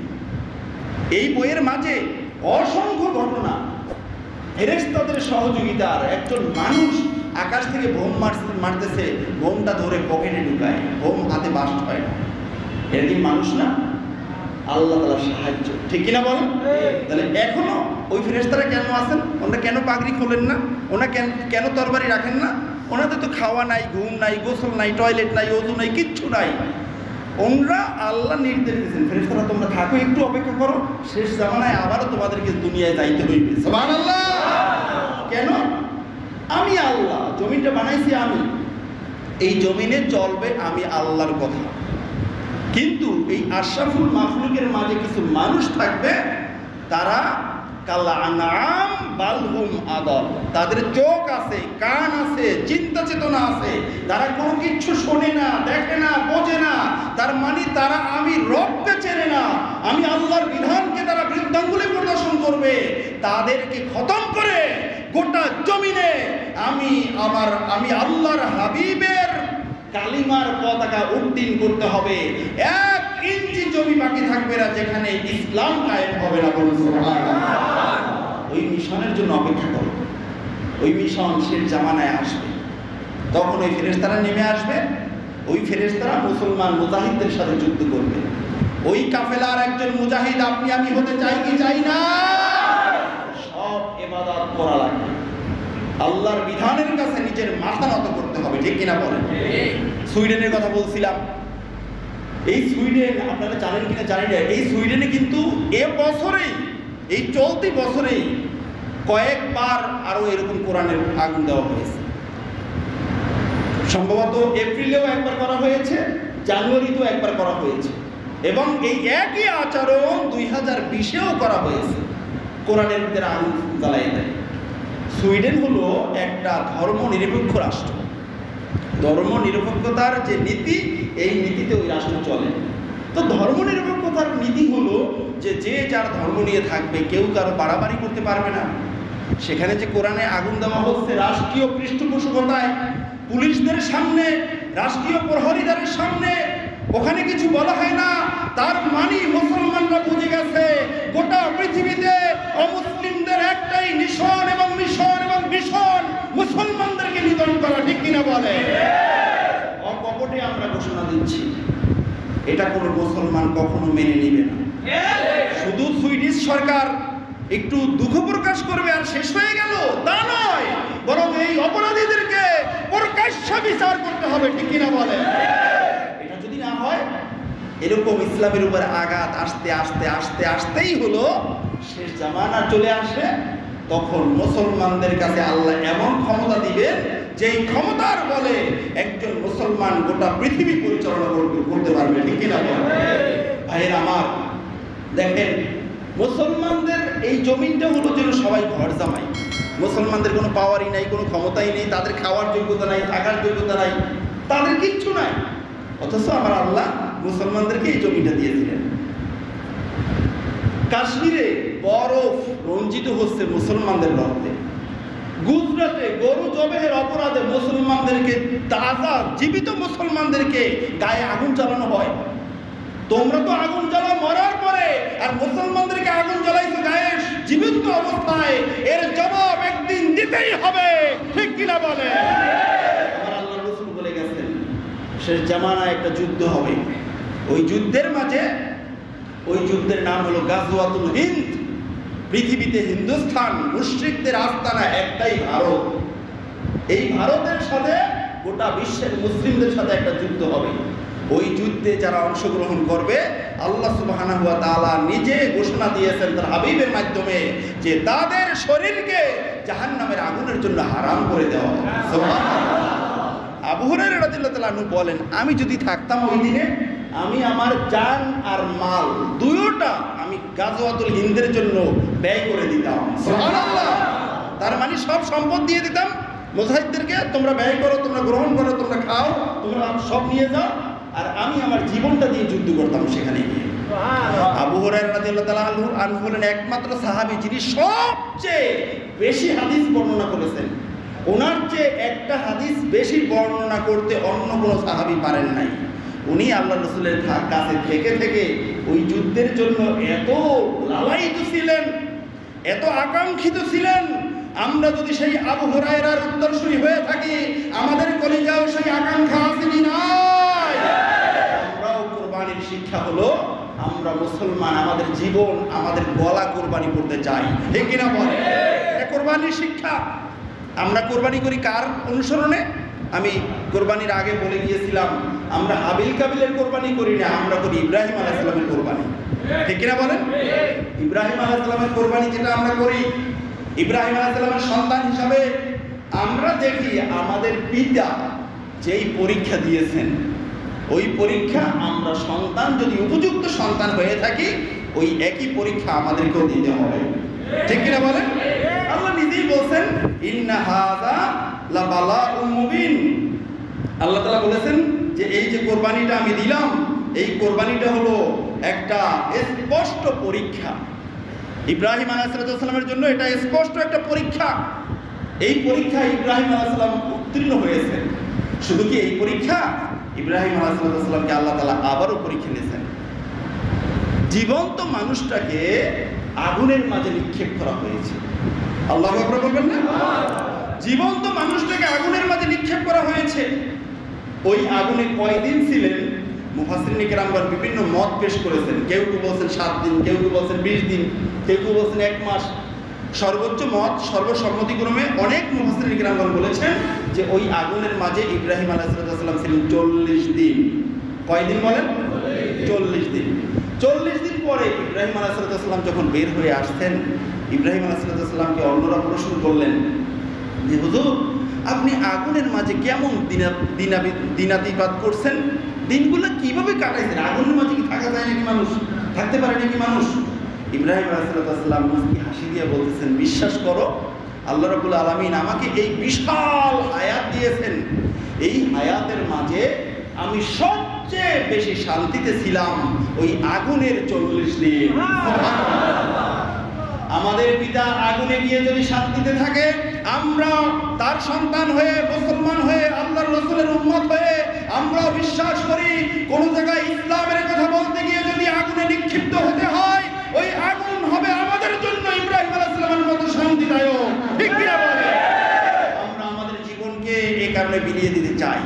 এই বইয়ের মাঝে অসংখ্য ঘটনা, ফেরেশতাদের সহযোগিতার। একজন মানুষ আকাশ থেকে বোম মারতেছে, বোমটা ধরে পকেটে ঢুকায়, বোম হাতে বাস্ট হয় না। এটা কি মানুষ না? আল্লাহ তাআলার সাহায্য, ঠিক কিনা বলেন? তাহলে এখনো ওই ফেরেশতারা কেন আছেন? ওনারা কেন পাগড়ি খোলেন না? ওনারা কেন কেন তরবারি রাখেন না? ওনাদের তো খাওয়া নাই, ঘুম নাই, গোসল নাই, টয়লেট নাই, ওযু নাই, কিচ্ছু নাই। ওনরা আল্লাহ নির্দেশ দিয়েছেন, ফেরেশতারা তোমরা থাকো, একটু অপেক্ষা করো, শেষ জামানায় আবারও তোমাদেরকে দুনিয়ায় যাইতে হইবে। সুবহানাল্লাহ। কেন? আমি আল্লাহ, জমিনটা বানাইছি আমি, এই জমিনে চলবে আমি আল্লাহর কথা। কিন্তু এই আশরাফুল মাখলুকের মাঝে কিছু মানুষ থাকবে, তারা কাল্লা আনাম বালহুম আদল, তাদের চোখ আছে, কান আছে, চিন্তা চেতনা আছে, তারা কোনো কিছু শোনে না, দেখে না, বোঝে না। তার মানে তারা আমি রবকে চেনে না, আমি আল্লাহর বিধানকে তারা বৃদ্ধাঙ্গুলি প্রদর্শন করবে। তাদেরকে খতম করে গোটা জমিনে আমি আমার আমি আল্লাহর হাবিবের কালিমার পতাকা উড্ডীন করতে হবে। এক ইঞ্চি জমি বাকি থাকবে না যেখানে ইসলাম কায়েম হবে না। বলুন সুবহানাল্লাহ। ওই মিশনের জন্য অপেক্ষা করো, ওই মিশন শেষ জামানায় আসবে, তখন ওই ফেরেশতারা নেমে আসবে। ওই ফেরেশতারা মুসলমান মুজাহিদদের সাথে যুদ্ধ করবে। ওই কাফেলার একজন মুজাহিদ আপনি আমি হতে চাই কি চাই না? সব ইবাদত করা লাগবে, আল্লাহর বিধানের কাছে নিজের মাথা নত করতে হবে, ঠিক কিনা বলেন? সুইডেনের কথা বলছিলাম। এই সুইডেন আপনারা জানেন কিনা জানি না, এই সুইডেনে কিন্তু এ বছরেই, এই চলতি বছরেই কয়েকবার আরো এরকম কোরআনের আগুন দেওয়া হয়েছে। সম্ভবত এপ্রিলেও একবার করা হয়েছে, জানুয়ারিতেও একবার করা হয়েছে, এবং এই একই আচরণ দুই হাজার বিশেও করা হয়েছে। কোরআনের ভিতরে আগুন জ্বালাই দেয়। সুইডেন হলো একটা ধর্ম নিরপেক্ষ রাষ্ট্র। ধর্ম নিরপেক্ষতার যে নীতি, এই নীতিতে ওই রাষ্ট্র চলে। তো ধর্ম নিরপেক্ষতার নীতি হলো যে যে যার ধর্ম নিয়ে থাকবে, কেউ কারো বাড়াবাড়ি করতে পারবে না। সেখানে যে কোরআনে আগুন দেওয়া হচ্ছে রাষ্ট্রীয় পৃষ্ঠপোষকতায়, পুলিশদের সামনে, রাষ্ট্রীয় প্রহরীদের সামনে, ওখানে কিছু বলা হয় না। তার মানে মুসলমানরা বুঝে গেছে গোটা পৃথিবীতে অমুসলিমদের একটাই মিশন এবং মিশন এবং মিশন মুসলমানদেরকে নিধন করা, ঠিক কিনা বলে? অকপটে আমরা ঘোষণা দিচ্ছি, এটা কোনো মুসলমান কখনো মেনে নেবে না। শুধু সুইডিশ সরকার একটু দুঃখ প্রকাশ করবে আর শেষ হয়ে গেল তা নয়, বরং এই অপরাধীদেরকে প্রকাশ্য বিচার করতে হবে, ঠিক কিনা বলে? এটা যদি না হয়, এরকম ইসলামের উপর আঘাত আসতে আসতে আসতে আসতেই হলো শেষ জামানা চলে আসে, তখন মুসলমানদের কাছে আল্লাহ এমন ক্ষমতা দিবেন যেই ক্ষমতার বলে একজন মুসলমান গোটা পৃথিবী পরিচালনা করতে পারবে, ঠিক কিনা বলে? ভাইয়ের আমার, দেখেন মুসলমানদের এই জমিনটা হলো যেন সবাই ঘর জামাই। মুসলমানদের কোনো পাওয়ারই নাই, কোনো ক্ষমতাই নেই, তাদের খাওয়ার যোগ্যতা নাই, থাকার যোগ্যতা নাই, তাদের কিচ্ছু নাই। অথচ আমার আল্লাহ মুসলমানদেরকে এই জমিটা দিয়েছিলেন। কাশ্মীরে বরফ রঞ্জিত হচ্ছে মুসলমানদের রক্তে। গুজরাটে গরু জবেহের অপরাধে মুসলমানদেরকে, তাজা জীবিত মুসলমানদেরকে গায়ে আগুন জ্বালানো হয়। তোমরা তো আগুন জ্বালা মরার পরে, আর মুসলমানদেরকে আগুন জ্বালাইছো গায়ে জীবিত অবস্থায়, এর জবাব একদিন দিতেই হবে, ঠিক কিনা বলে? আমার আল্লাহ রাসূল বলে গেছেন শেষ জামানায় একটা যুদ্ধ হবে। ওই যুদ্ধের মাঝে, ওই যুদ্ধের নাম হলো গাজওয়াতুল হিন্দ। পৃথিবীতে হিন্দুস্তান মুশরিকদের আস্তানা একটাই ভারত। এই ভারতের সাথে গোটা বিশ্বের মুসলিমদের সাথে একটা যুদ্ধ হবে। ওই যুদ্ধে যারা অংশগ্রহণ করবে, আল্লাহ সুবহানাহু ওয়া তাআলা নিজে ঘোষণা দিয়েছেন তার হাবিবের মাধ্যমে যে তাদের শরীরকে জাহান্নামের আগুনের জন্য হারাম করে দেওয়া হবে। সুবহানাল্লাহ। আবু হুরায়রা রাদিয়াল্লাহু তাআলা আনহু বলেন, আমি যদি থাকতাম ওই দিনে, আমি আমার জান আর মাল দুয়োটা আমি গাজওয়াতুল হিন্দের জন্য ব্যয় করে দিতাম। সুবহানাল্লাহ। তার মানে সব সম্পদ দিয়ে দিতাম মুজাহিদদেরকে, তোমরা ব্যয় করো, তোমরা গ্রহণ করো, তোমরা খাও, তোমরা সব নিয়ে যাও, আর আমি আমার জীবনটা দিয়ে যুদ্ধ করতাম সেখানে গিয়ে। আবু হুরায়রা রাদিয়াল্লাহু তাআলা আনহু হলেন একমাত্র সাহাবী যিনি সবচেয়ে বেশি হাদিস বর্ণনা করেছেন। ওনার চেয়ে একটা হাদিস বেশি বর্ণনা করতে অন্য কোনো সাহাবী পারেন নাই। উনি আল্লাহ রাসূলের কাছে থেকে থেকে ওই যুদ্ধের জন্য এত লালায়িত ছিলেন, এত আকাঙ্ক্ষিত ছিলেন। আমরা যদি সেই আবু হুরায়রার উত্তরসূরি হয়ে থাকি, আমাদের কলিজাও সেই আকাঙ্ক্ষা আছে কি নাই? আমরাও কোরবানির শিক্ষা হলো, আমরা মুসলমান, আমাদের জীবন, আমাদের গলা কোরবানি করতে চাই, ঠিক কিনা বলে? এটা কোরবানির শিক্ষা। আমরা কোরবানি করি কার অনুসরণে? আমি কোরবানির আগে বলে গিয়েছিলাম আমরা হাবিল কাবিলের কোরবানি করি না, আমরা করি ইব্রাহিম আলাইহিস সালামের কোরবানি। ঠিক কিনা বলেন? ইব্রাহিম আলাইহিস সালামের কোরবানি যেটা আমরা করি, ইব্রাহিম আলাইহিস সালামের সন্তান হিসাবে আমরা দেখি আমাদের পিতা যেই পরীক্ষা দিয়েছেন, ওই পরীক্ষা আমরা সন্তান যদি উপযুক্ত সন্তান হয়ে থাকি, ওই একই পরীক্ষা আমাদেরকেও দিতে হবে। ঠিক কিনা বলেন? আল্লাহ নিজেই বলছেন, ইন্না হাযা লাবালাউম মুবিন। আল্লাহ তাআলা বলেছেন যে এই যে কোরবানিটা আমি দিলাম, এই কোরবানিটা হলো একটা স্পষ্ট পরীক্ষা। ইব্রাহিম আলাইহিস সালামের জন্য এটা স্পষ্ট একটা পরীক্ষা। এই পরীক্ষায় ইব্রাহিম আলাইহিস সালাম উত্তীর্ণ হয়েছেন। শুধু কি এই পরীক্ষা, ইব্রাহিম আলাইহিস সালামকে আল্লাহ তাআলা আবারও পরীক্ষা নিয়েছেন। জীবন্ত মানুষটাকে আগুনের মাঝে নিক্ষেপ করা হয়েছে। আল্লাহু আকবার বলবেন না? জীবন্ত মানুষটাকে আগুনের মাঝে নিক্ষেপ করা হয়েছে। ওই আগুনে কয়দিন ছিলেন? মুফাসসিরিন কিরামগণ বিভিন্ন মত পেশ করেছেন। কেউ কেউ বলছেন সাত দিন, কেউ কেউ বলছেন বিশ দিন, কেউ কেউ বলছেন এক মাস। সর্বোচ্চ মত, সর্বসম্মতিক্রমে অনেক মুফাসসিরিন কিরামগণ বলেছেন যে ওই আগুনের মাঝে ইব্রাহিম আলাইহিস সালাম ছিলেন চল্লিশ দিন। কয়দিন বলেন? চল্লিশ দিন। চল্লিশ দিন পরে ইব্রাহিম আলাইহিস সালাম যখন বের হয়ে আসছেন, ইব্রাহিম আলাইহিস সালামকে অন্যরা প্রশ্ন করলেন যে হুজুর, আপনি আগুনের মাঝে কেমন দিনা দিনা দিনাতিপাত করছেন? দিনগুলো কিভাবে কাটাইছেন? আগুনের মাঝে কি থাকা যায় নাকি মানুষ? থাকতে পারে নাকি মানুষ? ইব্রাহিম আলাইহিস সালাম মুস্কি হাসি দিয়ে বলতেছেন, বিশ্বাস করো, আল্লাহ রাব্বুল আলামিন আমাকে এই বিশাল হায়াত দিয়েছেন। এই হায়াতের মাঝে আমি সবচেয়ে বেশি শান্তিতে ছিলাম ওই আগুনের চল্লিশ দিন। আমাদের পিতা আগুনে গিয়ে যদি শান্তিতে থাকে, আমরা তার সন্তান হয়ে, মুসলমান হয়ে, আল্লাহর রাসূলের উম্মত হয়ে আমরা বিশ্বাস করি কোন জায়গায় ইসলামের কথা বলতে গিয়ে যদি আগুনে নিক্ষিপ্ত হতে হয়, ওই আগুন হবে আমাদের জন্য ইব্রাহিম আলাইহিস সালামের মতো শান্তিদায়ক। ঠিক কি না বলে? আমরা আমাদের জীবনকে এই কারণে বিলিয়ে দিতে চাই।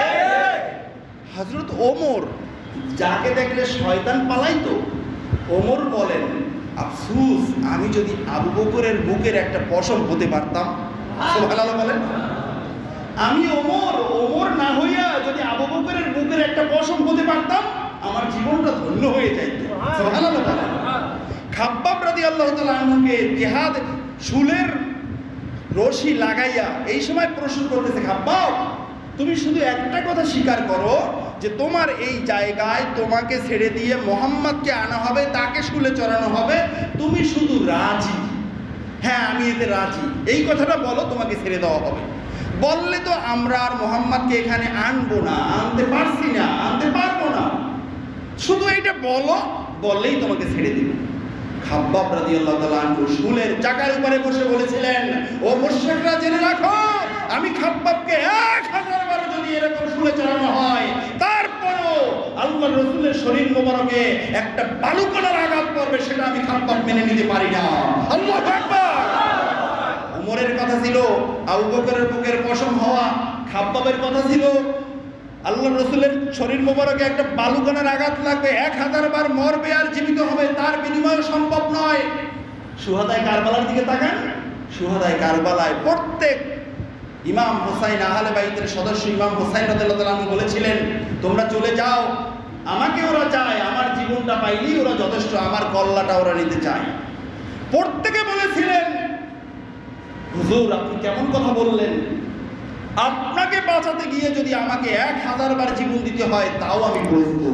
হযরত ওমর, যাকে দেখলে শয়তান পালাইতো, ওমর বলেন, আফসোস আমি যদি আবু বকরের বুকের একটা পশম হতে পারতাম। সুবহানাল্লাহ বলেন। আমি ওমর, ওমর না হইয়া যদি আবু বকরের বুকের একটা পশম হতে পারতাম, আমার জীবনটা ধন্য হয়ে যাইত। সুবহানাল্লাহ বলেন। খাব্বাব রাদিয়াল্লাহু তাআলা আনহুকে জিহাদ শুলের রশি লাগাইয়া এই সময় প্রশ্ন করতেছে, খাব্বাব তুমি শুধু একটা কথা স্বীকার করো যে তোমার এই জায়গায় তোমাকে ছেড়ে দিয়ে মুহাম্মদকে আনা হবে, তাকে শুলে চড়ানো হবে, তুমি শুধু রাজি? হ্যাঁ আমি এতে রাজি। এই কথাটা বলো, তোমাকে ছেড়ে দেওয়া হবে। বললে তো আমরা আর মুহাম্মদকে এখানে আনবো না, আনতে পারছি না, আনতে পারবো না, শুধু এইটা বলো, বললেই তোমাকে ছেড়ে দিব। খাব্বাব রাদিয়াল্লাহু তাআলা আনহু শুলের চাকার উপরে বসে বলেছিলেন, ও মুশরিকরা জেনে রাখো, আমি খাব্বাবকে এক হাজার বার যদি এরকম শুলে চড়ানো হয়, তারপরও আল্লাহর রাসূলের শরীর মোবারকে একটা বালুকণার আঘাত পড়বে, সেটা আমি খাব্বাব মেনে নিতে পারি না। আল্লাহু আকবার। ওমরের কথা ছিল আবু বকরের বুকের পশম হওয়া, খাব্বাবের কথা ছিল আল্লাহর রাসূলের শরীর মোবারকে একটা বালুকণার আঘাত লাগবে, এক হাজার বার মরবে আর জীবিত হবে, তার বিনিময়ে সম্ভব নয়। শুহাদায়ে কারবালার দিকে তাকান। শুহাদায়ে কারবালায় প্রত্যেক ইমাম হোসাইন, আহলে বাইতের সদস্য ইমাম হোসাইন রাদিয়াল্লাহু তাআলা বলেছিলেন, তোমরা চলে যাও, আমাকে ওরা চায়, আমার জীবনটা পাইলেই ওরা যথেষ্ট, আমার কল্লাটা ওরা নিতে চায়। প্রত্যেকে বলেছিলেন, হুজুর আপনি কেমন কথা বললেন? আপনাকে বাঁচাতে গিয়ে যদি আমাকে এক হাজার বার জীবন দিতে হয়, তাও আমি প্রস্তুত।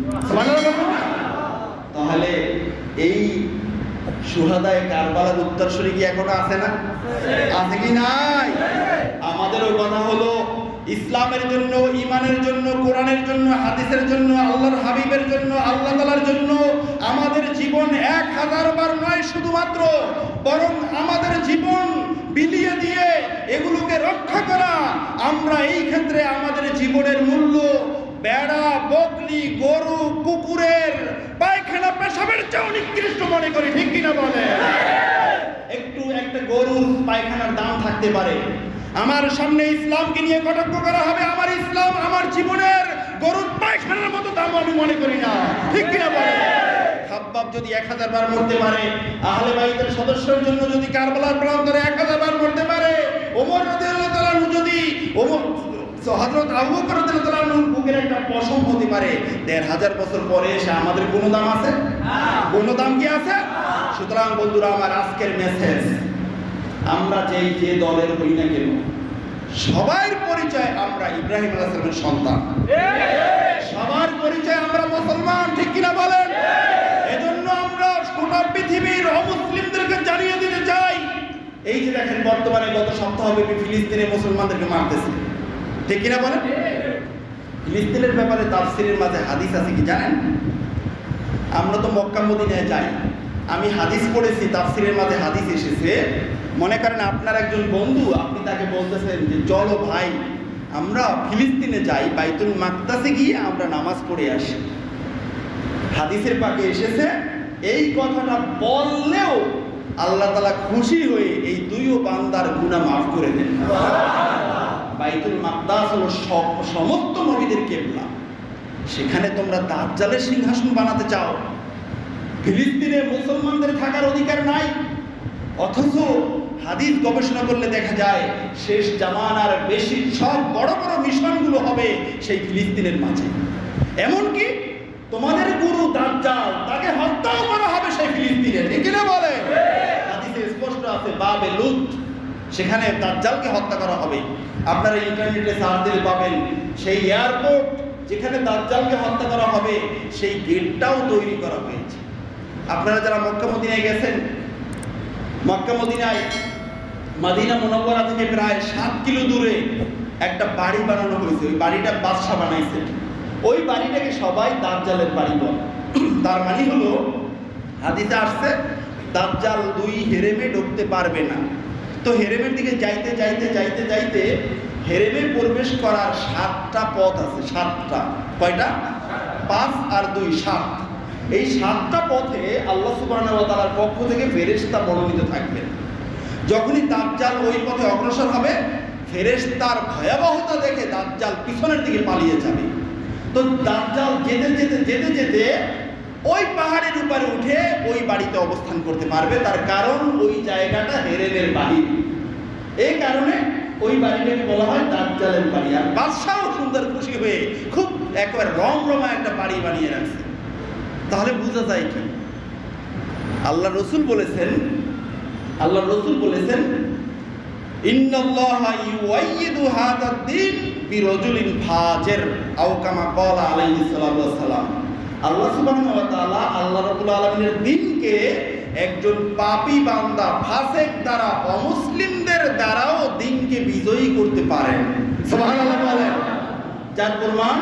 তাহলে এই শুহাদায়ে কারবালার উত্তরসূরি কি এখনো আছে না? আছে কি নাই? আমাদেরও কথা হলো ইসলামের জন্য, ঈমানের জন্য, কোরআনের জন্য, হাদিসের জন্য, আল্লাহর হাবিবের জন্য, আল্লাহ তাআলার জন্য আমাদের জীবন এক হাজার বার নয় শুধুমাত্র, বরং আমাদের জীবন বিলিয়ে দিয়ে এগুলোকে রক্ষা করা। আমরা এই ক্ষেত্রে আমাদের জীবনের মূল্য বেড়া, বকরি, গরু, কুকুরের পায়খানা, পেশাবের চেয়ে নিকৃষ্ট মনে করি। ঠিক কিনা বলে? একটু একটা গরুর পায়খানার দাম থাকতে পারে, আমার সামনে ইসলামকে নিয়ে কটাক্ষ করা হবে, আমার ইসলাম আমার জীবনের গরুর পায়খানার মতো দাম আমি মনে করি না। ঠিক কিনা বলে? খাব্বাব যদি এক হাজার বার মরতে পারে, আহলে বাইতের সদস্যের জন্য যদি কারবালার প্রান্তরে এক হাজার বার মরতে পারে, ওমর রাদিয়াল্লাহু তাআলা যদি ওমর হযরত আবু বকর রাদিয়াল্লাহু আনহুর বুকের একটা পশম হতে পারে, দেড় হাজার বছর পরে এসে আমাদের কোনো দাম আছে? কোনো দাম কি আছে? সুতরাং বন্ধুরা আমার, আজকের মেসেজ, আমরা যেই যে দলের হই না কেন, সবার পরিচয় আমরা ইব্রাহিম আলাইহিস সালামের সন্তান, সবার পরিচয় আমরা মুসলমান, ঠিক কিনা বলেন? এজন্য আমরা গোটা পৃথিবীর অমুসলিমদেরকে জানিয়ে দিতে চাই, এই যে দেখেন বর্তমানে গত সপ্তাহব্যাপী ফিলিস্তিনে মুসলমানদেরকে মারতেছে, ঠিক কিনা বলেন? ফিলিস্তিনের ব্যাপারে তাফসীরের মাঝে হাদিস আছে কি জানেন? আমরা তো মক্কা মদিনায় যাই, আমি হাদিস পড়েছি, তাফসীরের মাঝে হাদিস এসেছে, মনে করেন আপনার একজন বন্ধু, আপনি তাকে বলতেছেন যে চলো ভাই আমরা ফিলিস্তিনে যাই, বাইতুল মাকদাসে গিয়ে আমরা নামাজ পড়ে আসি। হাদিসের পাকে এসেছে এই কথাটা বললেও আল্লাহ তাআলা খুশি হয়ে এই দুইও বান্দার গুনাহ মাফ করে দেন। বাইতুল মাকদাস হলো সব সমস্ত নবীদের কিবলা, সেখানে তোমরা দাজ্জালের সিংহাসন বানাতে চাও। ফিলিস্তিনে মুসলমানদের থাকার অধিকার নাই, অথচ হাদিস গবেষণা করলে দেখা যায় শেষ জামানার বেশি সব বড় বড় মিশনগুলো হবে সেই ফিলিস্তিনের মাঝে। এমনকি তোমাদের গুরু দাজ্জাল, তাকে হত্যাও করা হবে সেই ফিলিস্তিনে, ঠিক না বলে? হাদিসে স্পষ্ট আছে বাবে লুত, সেখানে দাজ্জালকে হত্যা করা হবে। আপনারা ইন্টারনেটে সার্চ দিলে পাবেন সেই এয়ারপোর্ট যেখানে দাজ্জালকে হত্যা করা হবে সেই গেটটাও তৈরি করা হয়েছে। আপনারা যারা মক্কা মদিনায় গেছেন, মক্কা মদিনায় মদিনা মুনাওয়ারা থেকে প্রায় সাত কিলো দূরে একটা বাড়ি বানানো হয়েছে, ওই বাড়িটা বাদশা বানাইছে। ওই বাড়িটাকে সবাই দাজ্জালের বাড়ি বলে। তার মানে হলো হাদিসে আসছে দাজ্জাল দুই হেরেমে ঢুকতে পারবে না। তো হেরেমের দিকে যাইতে যাইতে যাইতে যাইতে হেরেমে প্রবেশ করার সাতটা পথ আছে, সাতটা। কয়টা? পাঁচ আর দুই, সাত। এই সাতটা পথে আল্লাহ সুবহানাহু ওয়া তাআলার পক্ষ থেকে ফেরেশতা মনোনীত থাকবেন। যখনই দাজ্জাল ওই পথে অগ্রসর হবে, ফেরেশতার ভয়াবহতা দেখে দাজ্জাল পিছনের দিকে পালিয়ে যাবে। তো দাজ্জাল যেতে যেতে যেতে যেতে ওই পাহাড়ের উপরে উঠে ওই বাড়িতে অবস্থান করতে পারবে, তার কারণ ওই জায়গাটা হেরেমের বাড়ি। এই কারণে ওই বাড়িটাকে বলা হয় দাজ্জালের বাড়ি। আর বাদশাও সুন্দর খুশি হয়ে খুব একেবারে রমরমা একটা বাড়ি বানিয়ে রাখছে। তাহলে বোঝা যায় কি? আল্লাহ রসুল বলেছেন, আল্লাহ রসুল বলেছেন ইন্নাল্লাহা ইউআইয়িদু হাযাদ দ্বীন বিরাজুলিন ফাজির আও কামা ক্বালা আলাইহিস সালাতু ওয়াস সালাম। আল্লাহ সুবহানাহু ওয়া তাআলা আল্লাহ রাব্বুল আলামিনের দ্বীনকে একজন পাপী বান্দা, ফাসিক দ্বারা, অমুসলিমদের দ্বারাও দ্বীনকে বিজয়ী করতে পারেন। সুবহানাল্লাহ বলেন। যার প্রমাণ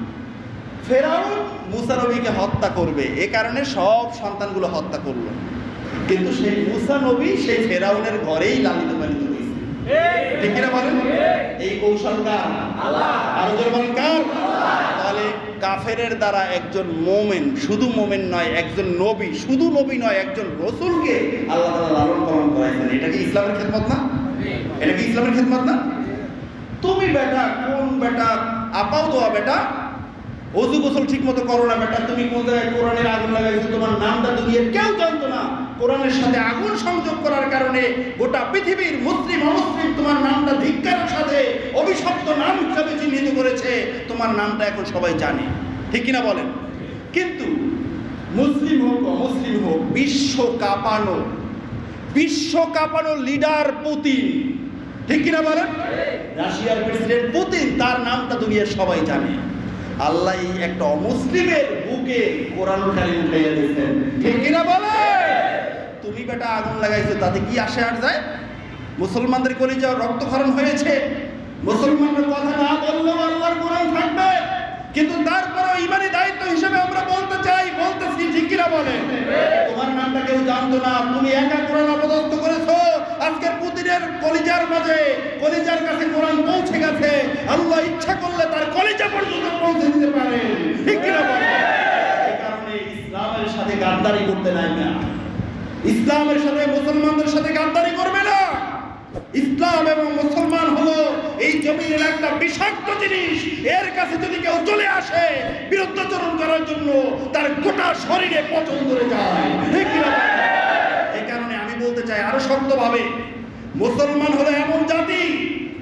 ফেরাউন মুসা নবীকে হত্যা করবে, এ কারণে সব সন্তানগুলো হত্যা করলো, কিন্তু সেই মুসা নবী সেই ফেরাউনের ঘরেই লালিত পালিত হয়েছে, ঠিক কিনা বলেন? এই কৌশল কার? আল্লাহ। আরো জোরে বলেন কার? তাহলে কাফেরের দ্বারা একজন মোমেন, শুধু মোমেন নয়, একজন নবী, শুধু নবী নয়, একজন রসুলকে আল্লাহ তাআলা লালন পালন করাইছেন। এটা কি ইসলামের খেদমত না? এটা কি ইসলামের খেদমত না? তুমি বেটা কোন বেটা আপাও দোয়া বেটা, ওযু গোসল ঠিক মতো করো না বেটা, তুমি কোন জায়গায় কোরআনের আগুন লাগাইছো, তোমার নামটা দুনিয়ার কেউ জানতো না। কোরআনের সাথে আগুন সংযোগ করার কারণে গোটা পৃথিবীর মুসলিম অমুসলিম তোমার নামটা ধিক্কারের সাথে অভিশপ্ত নাম হিসাবে চিহ্নিত করেছে, তোমার নামটা এখন সবাই জানে, ঠিক কিনা বলেন? কিন্তু মুসলিম হোক অমুসলিম হোক, বিশ্ব কাঁপানো বিশ্ব কাঁপানো লিডার পুতিন, ঠিক কিনা বলেন? রাশিয়ার প্রেসিডেন্ট পুতিন, তার নামটা দুনিয়ার সবাই জানে। আল্লাহ এই একটা অমুসলিমের বুকে কোরআন কারীম উঠাইয়া দিয়েছেন, ঠিক কিনা বলে? তুমি বেটা আগুন লাগাইছো, তাতে কি আসে আর যায়? মুসলমানদের কলিজা রক্তক্ষরণ হয়েছে, মুসলমানদের কথা না বললেও আল্লাহর কোরআন থাকবে, কিন্তু তারপরেও ইমানি দায়িত্ব হিসেবে আমরা বলতে চাই, বলতেছি, ঠিক কিনা বলে? তোমার নামটা কেউ জানতো না, তুমি একা কোরআন অবদত্ত করেছো। আজকের পুতিনের কলিজার মাঝে, কলিজার কাছে কোরআন পৌঁছে গেছে, আল্লাহ ইচ্ছা করলে তার কলিজা পর্যন্ত পৌঁছে দিতে পারে, ঠিক কিনা বলে? এই কারণে ইসলামের সাথে গাদ্দারি করতে নাই না, ইসলামের সাথে মুসলমানদের সাথে গাদ্দারি করবে না। ইসলাম এবং মুসলমান হলো এই জমিনের একটা বিষাক্ত জিনিস, এর কাছে যদি কেউ চলে আসে বিরুদ্ধাচরণ করার জন্য, তার গোটা শরীরে পচন ধরে যায়, ঠিক কিনা? এই কারণে আমি বলতে চাই আরো শক্তভাবে, মুসলমান হলো এমন জাতি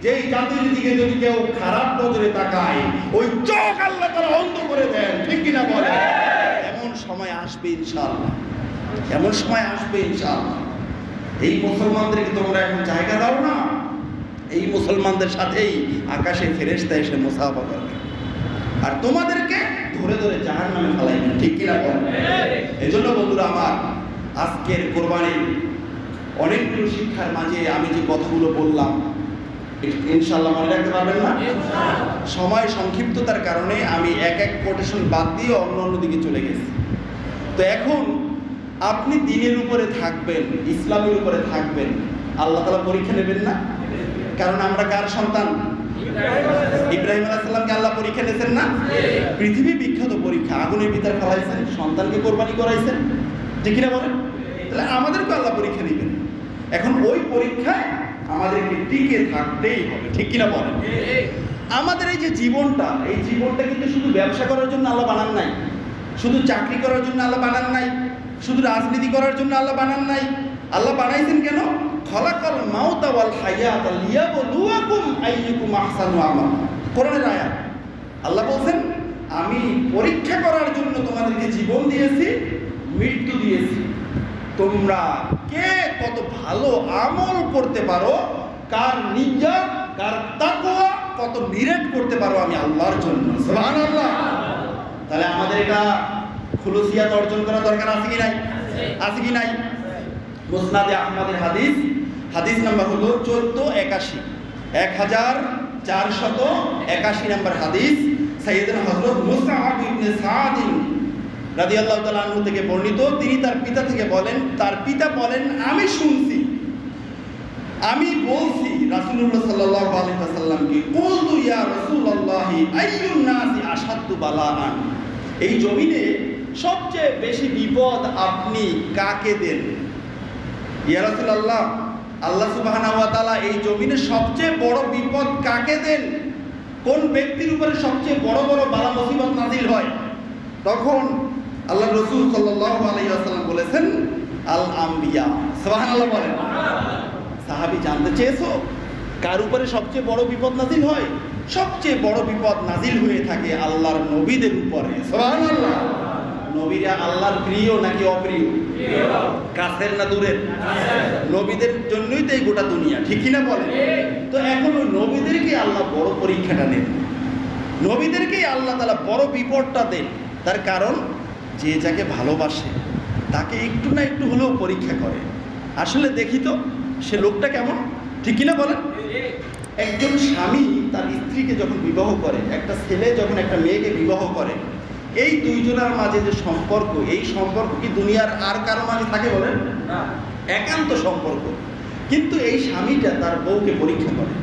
যেই জাতির দিকে যদি কেউ খারাপ নজরে তাকায় ওই চোখ আল্লাহ তাআলা অন্ধ করে দেন, ঠিক কিনা বলে? এমন সময় আসবে ইনশাআল্লাহ, এমন সময় আসবে ইনশাআল্লাহ। এই মুসলমানদেরকে তোমরা এখন জায়গা দাও না, এই মুসলমানদের সাথেই আকাশে ফেরেশতা এসে মুসাফা করবে আর তোমাদেরকে ধরে ধরে জাহান্নামে ফেলাইবে, ঠিক কিনা বলেন? এই জন্য বন্ধুরা আমার, আজকের কোরবানির অনেকগুলো শিক্ষার মাঝে আমি যে কথাগুলো বললাম ইনশাআল্লাহ মনে রাখতে পারবেন না? সময় সংক্ষিপ্ততার কারণে আমি এক এক কোটেশন বাদ দিয়ে অন্য অন্য দিকে চলে গেছি। তো এখন আপনি দ্বীনের উপরে থাকবেন, ইসলামের উপরে থাকবেন, আল্লাহ তাআলা পরীক্ষা নেবেন না? কারণ আমরা কার সন্তান? ইব্রাহিম আলাইহিস সালামকে আল্লাহ পরীক্ষা নিয়েছেন না? পৃথিবী বিখ্যাত পরীক্ষা, আগুনের ভিতরে ফেলাইছেন, সন্তানকে কোরবানি করাইছেন, ঠিক কিনা বলেন? তাহলে আমাদেরকে আল্লাহ পরীক্ষা দিবেন। এখন ওই পরীক্ষায় আমাদেরকে টিকে থাকতেই হবে, ঠিক কিনা বলেন? আমাদের এই যে জীবনটা, এই জীবনটা কিন্তু শুধু ব্যবসা করার জন্য আল্লাহ বানান নাই, শুধু চাকরি করার জন্য আল্লাহ বানান নাই, শুধু রাজনীতি করার জন্য আল্লাহ বানান নাই। আল্লাহ বানাইছেন কেন? খলাকাল মাউতা ওয়াল হায়াতা লিয়াবলুয়াকুম আইয়ুকুম আহসানু আমালা। কোরআনের আয়াত। আল্লাহ বলেন আমি পরীক্ষা করার জন্য তোমাদেরকে জীবন দিয়েছি, মৃত্যু দিয়েছি, তোমরা কে কত ভালো আমল করতে পারো, কার নিয়ত, কার তাকওয়া কত নিরেট করতে পারো আমি আল্লাহর জন্য। সুবহানাল্লাহ। তাহলে আমাদের এটা খুলুসিয়াত অর্জন করা দরকার আছে কি নাই? আছে কি নাই? মুসনাদে আহমদের হাদিস, হাদিস নাম্বার হলো চোদ্দ একাশি, এক হাজার চারশত একাশি নাম্বার হাদিস, সাইয়েদনা হযরত মুসআব ইবনে সাদ রাদিয়াল্লাহু তাআলা আনহু থেকে বর্ণিত। তিনি তার পিতা থেকে বলেন, তার পিতা বলেন আমি শুনছি, আমি বলছি রাসূলুল্লাহ সাল্লাল্লাহু আলাইহি ওয়াসাল্লামকে, কুলতু ইয়া রাসূলুল্লাহ আইয়ুন নাসি আশাদ্দু বালাআন, এই জমিনে সবচেয়ে বেশি বিপদ আপনি কাকে দেন? ইয়া রাসূলুল্লাহ, আল্লাহ সুবহানাহু ওয়া তাআলা এই জমিনে সবচেয়ে বড় বিপদ কাকে দেন? কোন ব্যক্তির উপরে সবচেয়ে বড় বড় বালা মুসিবত নাযিল হয়? তখন আল্লাহ রাসূল সাল্লাল্লাহু আলাইহি ওয়াসাল্লাম বলেছেন আল আম্বিয়া। সুবহানাল্লাহ বলেন। সাহাবী জানতে চেয়েছো কার উপরে সবচেয়ে বড় বিপদ নাযিল হয়? সবচেয়ে বড় বিপদ নাযিল হয়ে থাকে আল্লাহর নবীদের উপরে। সুবহানাল্লাহ। নবীরা আল্লাহর প্রিয় নাকি অপ্রিয়? প্রিয়। কাছের না দূরের? কাছের। নবীদের জন্যই তো এই গোটা দুনিয়া, ঠিক কিনা বলেন? তো এখন ওই নবীদেরকে আল্লাহ বড় পরীক্ষাটা নেন, নবীদেরকেই আল্লাহ তাআলা বড় বিপদটা দেন। তার কারণ যে যাকে ভালোবাসে তাকে একটু না একটু হলেও পরীক্ষা করে। আসলে দেখি তো সে লোকটা কেমন, ঠিক কিনা বলেন? একজন স্বামী তার স্ত্রীকে যখন বিবাহ করে, একটা ছেলে যখন একটা মেয়েকে বিবাহ করে, এই দুইজনের মাঝে যে সম্পর্ক, এই সম্পর্ক কি দুনিয়ার আর কারো মাঝে থাকে বলেন? না, একান্ত সম্পর্ক। কিন্তু এই স্বামীটা তার বউকে পরীক্ষা করে,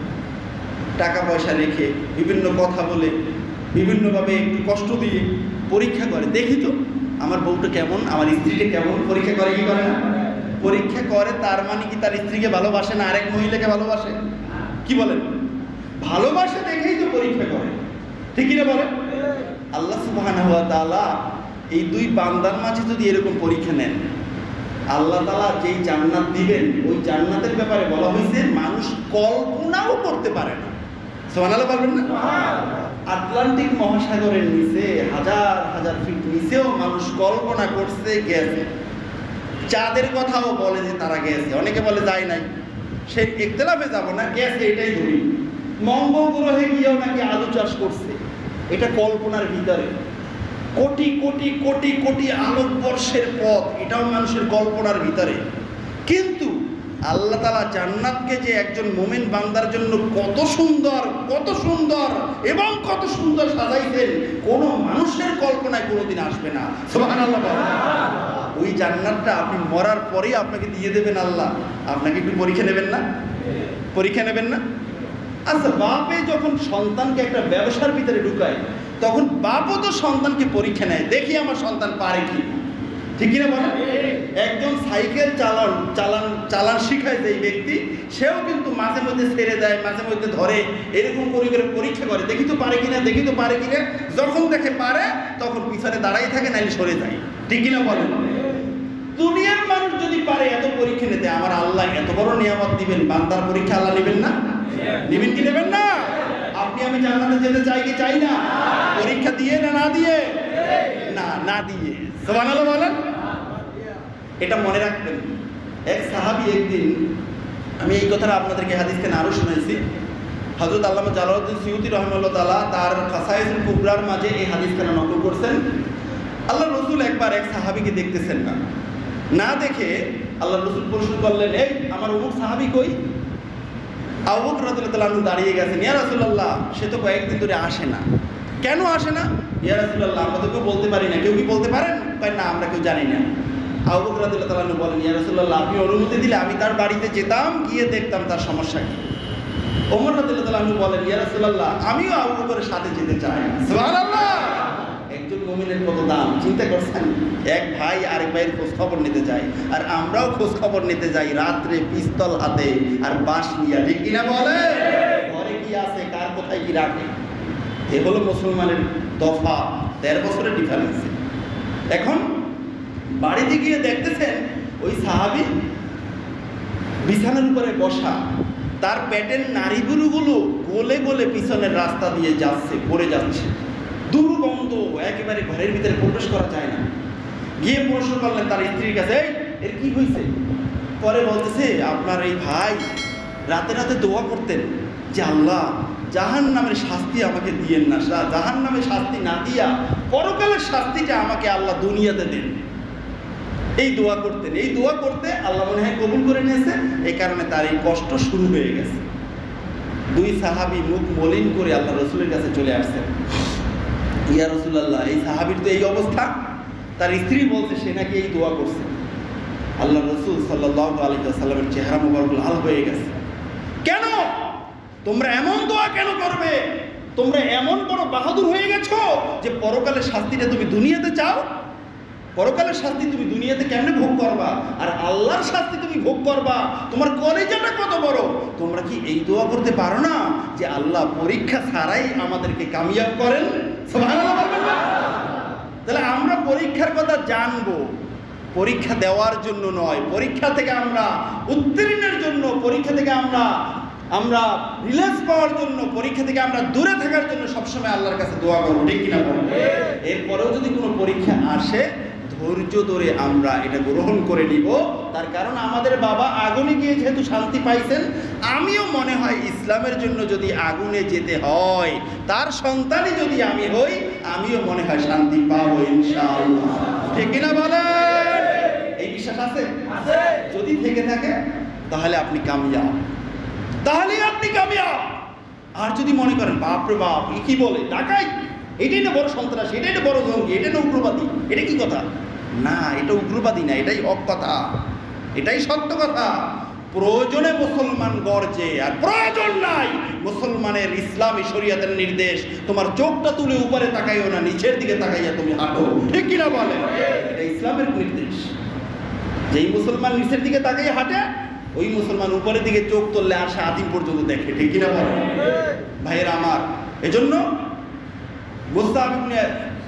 টাকা পয়সা রেখে, বিভিন্ন কথা বলে, বিভিন্নভাবে একটু কষ্ট দিয়ে পরীক্ষা করে, দেখি তো আমার বউটা কেমন, আমার স্ত্রীকে কেমন। পরীক্ষা করে কি করে না? পরীক্ষা করে। তার মানে কি তার স্ত্রীকে ভালোবাসে না আরেক মহিলাকে ভালোবাসে? কি বলেন? ভালোবাসে দেখেই তো পরীক্ষা করে, ঠিক কিনা বলেন? আল্লাহ সুবহানাহু ওয়া তাআলা এই দুই বান্দার মাঝে যদি এরকম পরীক্ষা নেন, আল্লাহ তাআলা যেই জান্নাত দিবেন, ওই জান্নাতের ব্যাপারে বলা হয়েছে মানুষ কল্পনাও করতে পারে না। সুবহানাল্লাহ বলবেন না? আটলান্টিক মহাসাগরের নিচে হাজার হাজার ফিট নিচেও মানুষ কল্পনা করছে গেছে। চাঁদের কথাও বলে যে তারা গেছে, অনেকে বলে যায় নাই, সেই ইখতিলাফে যাব না, গেছে এটাই ধরি। মঙ্গল গ্রহে গিয়েও নাকি আলু চাষ করছে, এটা কল্পনার ভিতরে। কোটি কোটি কোটি কোটি আলোকবর্ষের পথ, এটাও মানুষের কল্পনার ভিতরে। কিন্তু আল্লাহ তাআলা জান্নাতকে যে একজন মুমিন বান্দার জন্য কত সুন্দর, কত সুন্দর এবং কত সুন্দর সাজাইছেন, কোনো মানুষের কল্পনায় কোনোদিন আসবে না। সুবহানাল্লাহ। ওই জান্নাতটা আপনি মরার পরেই আপনাকে দিয়ে দেবেন আল্লাহ। আপনাকে একটু পরীক্ষা নেবেন না? পরীক্ষা নেবেন না? আচ্ছা, বাপে যখন সন্তানকে একটা ব্যবসার ভিতরে ঢুকায়, তখন বাপও তো সন্তানকে পরীক্ষা নেয়, দেখি আমার সন্তান পারে কি, ঠিক কিনা বলেন? একজন সাইকেল চালান চালান চালান শিখায় যে ব্যক্তি, সেও কিন্তু মাঝে মধ্যে ছেড়ে দেয়, মাঝে মধ্যে ধরে, এরকম করে করে পরীক্ষা করে, দেখি তো পারে কিনা, দেখি তো পারে কিনা। যখন দেখে পারে তখন পিছনে দাঁড়াই থাকে, নাইলে সরে যায়, ঠিক কিনা বলেন? দুনিয়ার মানুষ যদি পারে এত পরীক্ষা নিতে, আমার আল্লাহ এত বড় নিয়ামত দিবেন, বান্দার পরীক্ষা আল্লাহ নেবেন না? নেবেন কি নেবেন না? আপনি আমি জান্নাতে যেতে চাই কি চাই না? পরীক্ষা দিয়ে না না দিয়ে? না, না দিয়ে। সুবহানাল্লাহ বলেন। এটা মনে রাখবেন। এক সাহাবী একদিন, আমি এই কথাটা আপনাদেরকে হাদিস থেকে আরও শুনেছি, হযরত আল্লামা জালালউদ্দিন সিয়ুতি রাহিমাহুল্লাহ তাআলা তার খাসায়েসুল কুবরার মাঝে এই হাদিসখানা নকল করছেন। আল্লাহ রসুল একবার এক সাহাবীকে দেখতেছেন না, না দেখে আল্লাহ রসুল প্রশ্ন করলেন, এই আমার অমুক সাহাবী কই? আবু বকর রাদিয়াল্লাহু তাআলা আনহু দাঁড়িয়ে গেছেন, ইয়া রাসূলুল্লাহ সে তো কয়েকদিন ধরে আসে না। কেন আসে না? ইয়া রাসূলুল্লাহ আমরা তো কেউ বলতে পারি না। কেউ কি বলতে পারেন? কয় না, আমরা কেউ জানি না। আবু বকর রাদিয়াল্লাহু তাআলা আনহু বলেন, ইয়া রাসূলুল্লাহ আপনি অনুমতি দিলে আমি তার বাড়িতে যেতাম, গিয়ে দেখতাম তার সমস্যা কি। ওমর রাদিয়াল্লাহু তাআলা আনহু বলেন, ইয়া রাসূলুল্লাহ আমিও আবু বকরের সাথে যেতে চাই। সুবহানাল্লাহ। একজন মুমিনের কত দাম চিন্তা করছেন? এক ভাই আরেক ভাইয়ের খোঁজ খবর নিতে যায়, আর আমরাও খোঁজ খবর নিতে যাই রাত্রে পিস্তল হাতে আর বাঁশ নিয়ে, ঠিক কিনা বলে? ঘরে কি আছে, কার কোথায় কি রাখে। এ হলো মুসলমানের দফা, দেড় বছরের ডিফারেন্স। এখন বাড়িতে গিয়ে দেখতেছেন ওই সাহাবী বিছানার উপরে বসা, তার পেটের নাড়িভুড়িগুলো গলে গলে পিছনের রাস্তা দিয়ে যাচ্ছে, পড়ে যাচ্ছে, দুর্গন্ধ, একেবারে ঘরের ভিতরে প্রবেশ করা যায় না। গিয়ে প্রশ্ন করলেন তার স্ত্রীর কাছে, এর কি হয়েছে? পরে বলতেছে, আপনার এই ভাই রাতে রাতে দোয়া করতেন যে আল্লাহ জাহান নামের শাস্তি আমাকে দিয়েন না, জাহান নামের শাস্তি না দিয়া পরকালের শাস্তিটা আমাকে আল্লাহ দুনিয়াতে দেন। এই দোয়া করতেন, এই দোয়া করতে আল্লাহ মনে হয় কবুল করে নিয়েছে, এই কারণে তার এই কষ্ট শুরু হয়ে গেছে। দুই সাহাবী মুখ মলিন করে আল্লাহ রসুলের কাছে চলে আসছেন, ইয়া রাসূলুল্লাহ এই সাহাবীর তো এই অবস্থা, তার স্ত্রী বলছে সে নাকি এই দোয়া করছে। আল্লাহ রসুল সাল্লাল্লাহু আলাইহি ওয়াসাল্লামের চেহারা মোবারক লাল হয়ে গেছে। কেন তোমরা এমন দোয়া কেন করবে? তোমরা এমন বড় বাহাদুর হয়ে গেছো যে পরকালের শাস্তিটা তুমি দুনিয়াতে চাও? পরকালের শাস্তি তুমি দুনিয়াতে কেমনে ভোগ করবা, আর আল্লাহর শাস্তি তুমি ভোগ করবা? তোমার কলেজাটা কত বড়! তোমরা কি এই দোয়া করতে পারো না যে আল্লাহ পরীক্ষা ছাড়াই আমাদেরকে কামিয়াব করেন? সুবহানাল্লাহ বলবেন না? তাহলে আমরা পরীক্ষার কথা জানবো, পরীক্ষা দেওয়ার জন্য নয়, পরীক্ষা থেকে আমরা উত্তীর্ণের জন্য, পরীক্ষা থেকে আমরা আমরা রিল্যাক্স পাওয়ার জন্য, পরীক্ষা থেকে আমরা দূরে থাকার জন্য সবসময় আল্লাহর কাছে দোয়া করবো, ঠিক কিনা বলুন? এরপরেও যদি কোনো পরীক্ষা আসে, ধৈর্য ধরে আমরা এটা গ্রহণ করে নিব। তার কারণ আমাদের বাবা আগুনে গিয়ে যেহেতু শান্তি পাইছেন, আমিও মনে হয় ইসলামের জন্য যদি আগুনে যেতে হয়, তার সন্তানই যদি আমি হই, আমিও মনে হয় শান্তি পাবো ইনশাআল্লাহ, ঠিক কিনা বলেন? এই বিশ্বাস আছে? যদি থেকে থাকে তাহলে আপনি কামিয়াব, তাহলে আপনি কামিয়াব। আর যদি মনে করেন বাপরে বাপ এ কি বলে, ডাকাই, এটাই না বড় সন্ত্রাসী, এটাই না বড় জঙ্গি, এটাই না উগ্রবাদী, এটা কি কথা? না, এটা উগ্রবাদী না, এটাই হক কথা, এটাই সত্য কথা। প্রয়োজনে মুসলমান গর্জে, আর প্রয়োজন নাই মুসলমানের ইসলামী শরীয়তের নির্দেশ তোমার চোখটা তুলে উপরে তাকাইও না, নিচের দিকে তাকাইয়া তুমি হাঁটো, ঠিক কিনা বলে? এটা ইসলামের নির্দেশ। যেই মুসলমান নিচের দিকে তাকাইয়া হাঁটে, ওই মুসলমান উপরের দিকে চোখ তুললে আসে আদিম পর্যন্ত দেখে, ঠিক কিনা বলে? ভাইয়েরা আমার, এজন্য মুস্তাব ইবনে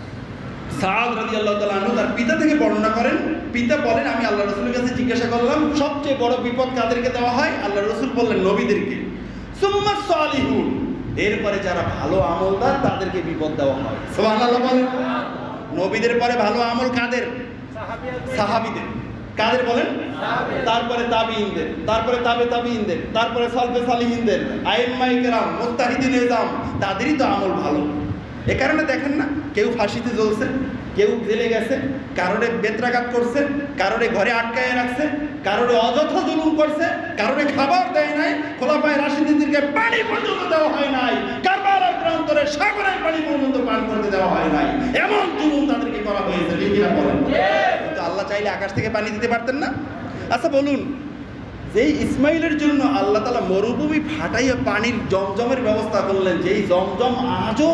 সাদ রাদিয়াল্লাহু তাআলা আনহু তার পিতা থেকে বর্ণনা করেন, পিতা বলেন আমি আল্লাহ রাসূলের কাছে জিজ্ঞাসা করলাম সবচেয়ে বড় বিপদ কাদেরকে দেওয়া হয়? আল্লাহ রাসূল বললেন নবীদেরকে। সুম্মা সালিহুন, এরপরে যারা ভালো আমলদার তাদেরকে বিপদ দেওয়া হয়। সুবহানাল্লাহ বলেন। নবীদের পরে ভালো আমল কাদের? সাহাবীদের। কাদের বলেন? তারপরে তাবিঈনদের, তারপরে তাবে তাবিঈনদের, তারপরে সালফে সালিহিনদের, আইম্মায়ে কেরাম, মুজতাহিদিন ইজম, তাদেরই তো আমল ভালো। এ কারণে দেখেন না, কেউ ফাঁসিতে জ্বলছে, কেউ জেলে গেছে, কারোরে বেত্রাঘাত করছে, কারোরে ঘরে আটকায় রাখছে, কারোরে অযথা জুলুম করছে, কারোরে খাবার দেয় নাই, খোলাফায়ে রাশিদিনদেরকে পানি পর্যন্ত দেওয়া হয় নাই, কারবালার প্রান্তরে সাগরের পানি পর্যন্ত পান করতে দেওয়া হয় নাই, এমন জুলুম তাদেরকে করা হয়েছে, ঠিক কিনা বলেন? কিন্তু আল্লাহ চাইলে আকাশ থেকে পানি দিতে পারতেন না? আচ্ছা বলুন, যেই ইসমাইলের জন্য আল্লাহ তাআলা মরুভূমি ফাটাইয়া পানির জমজমের ব্যবস্থা করলেন, যেই জমজম আজও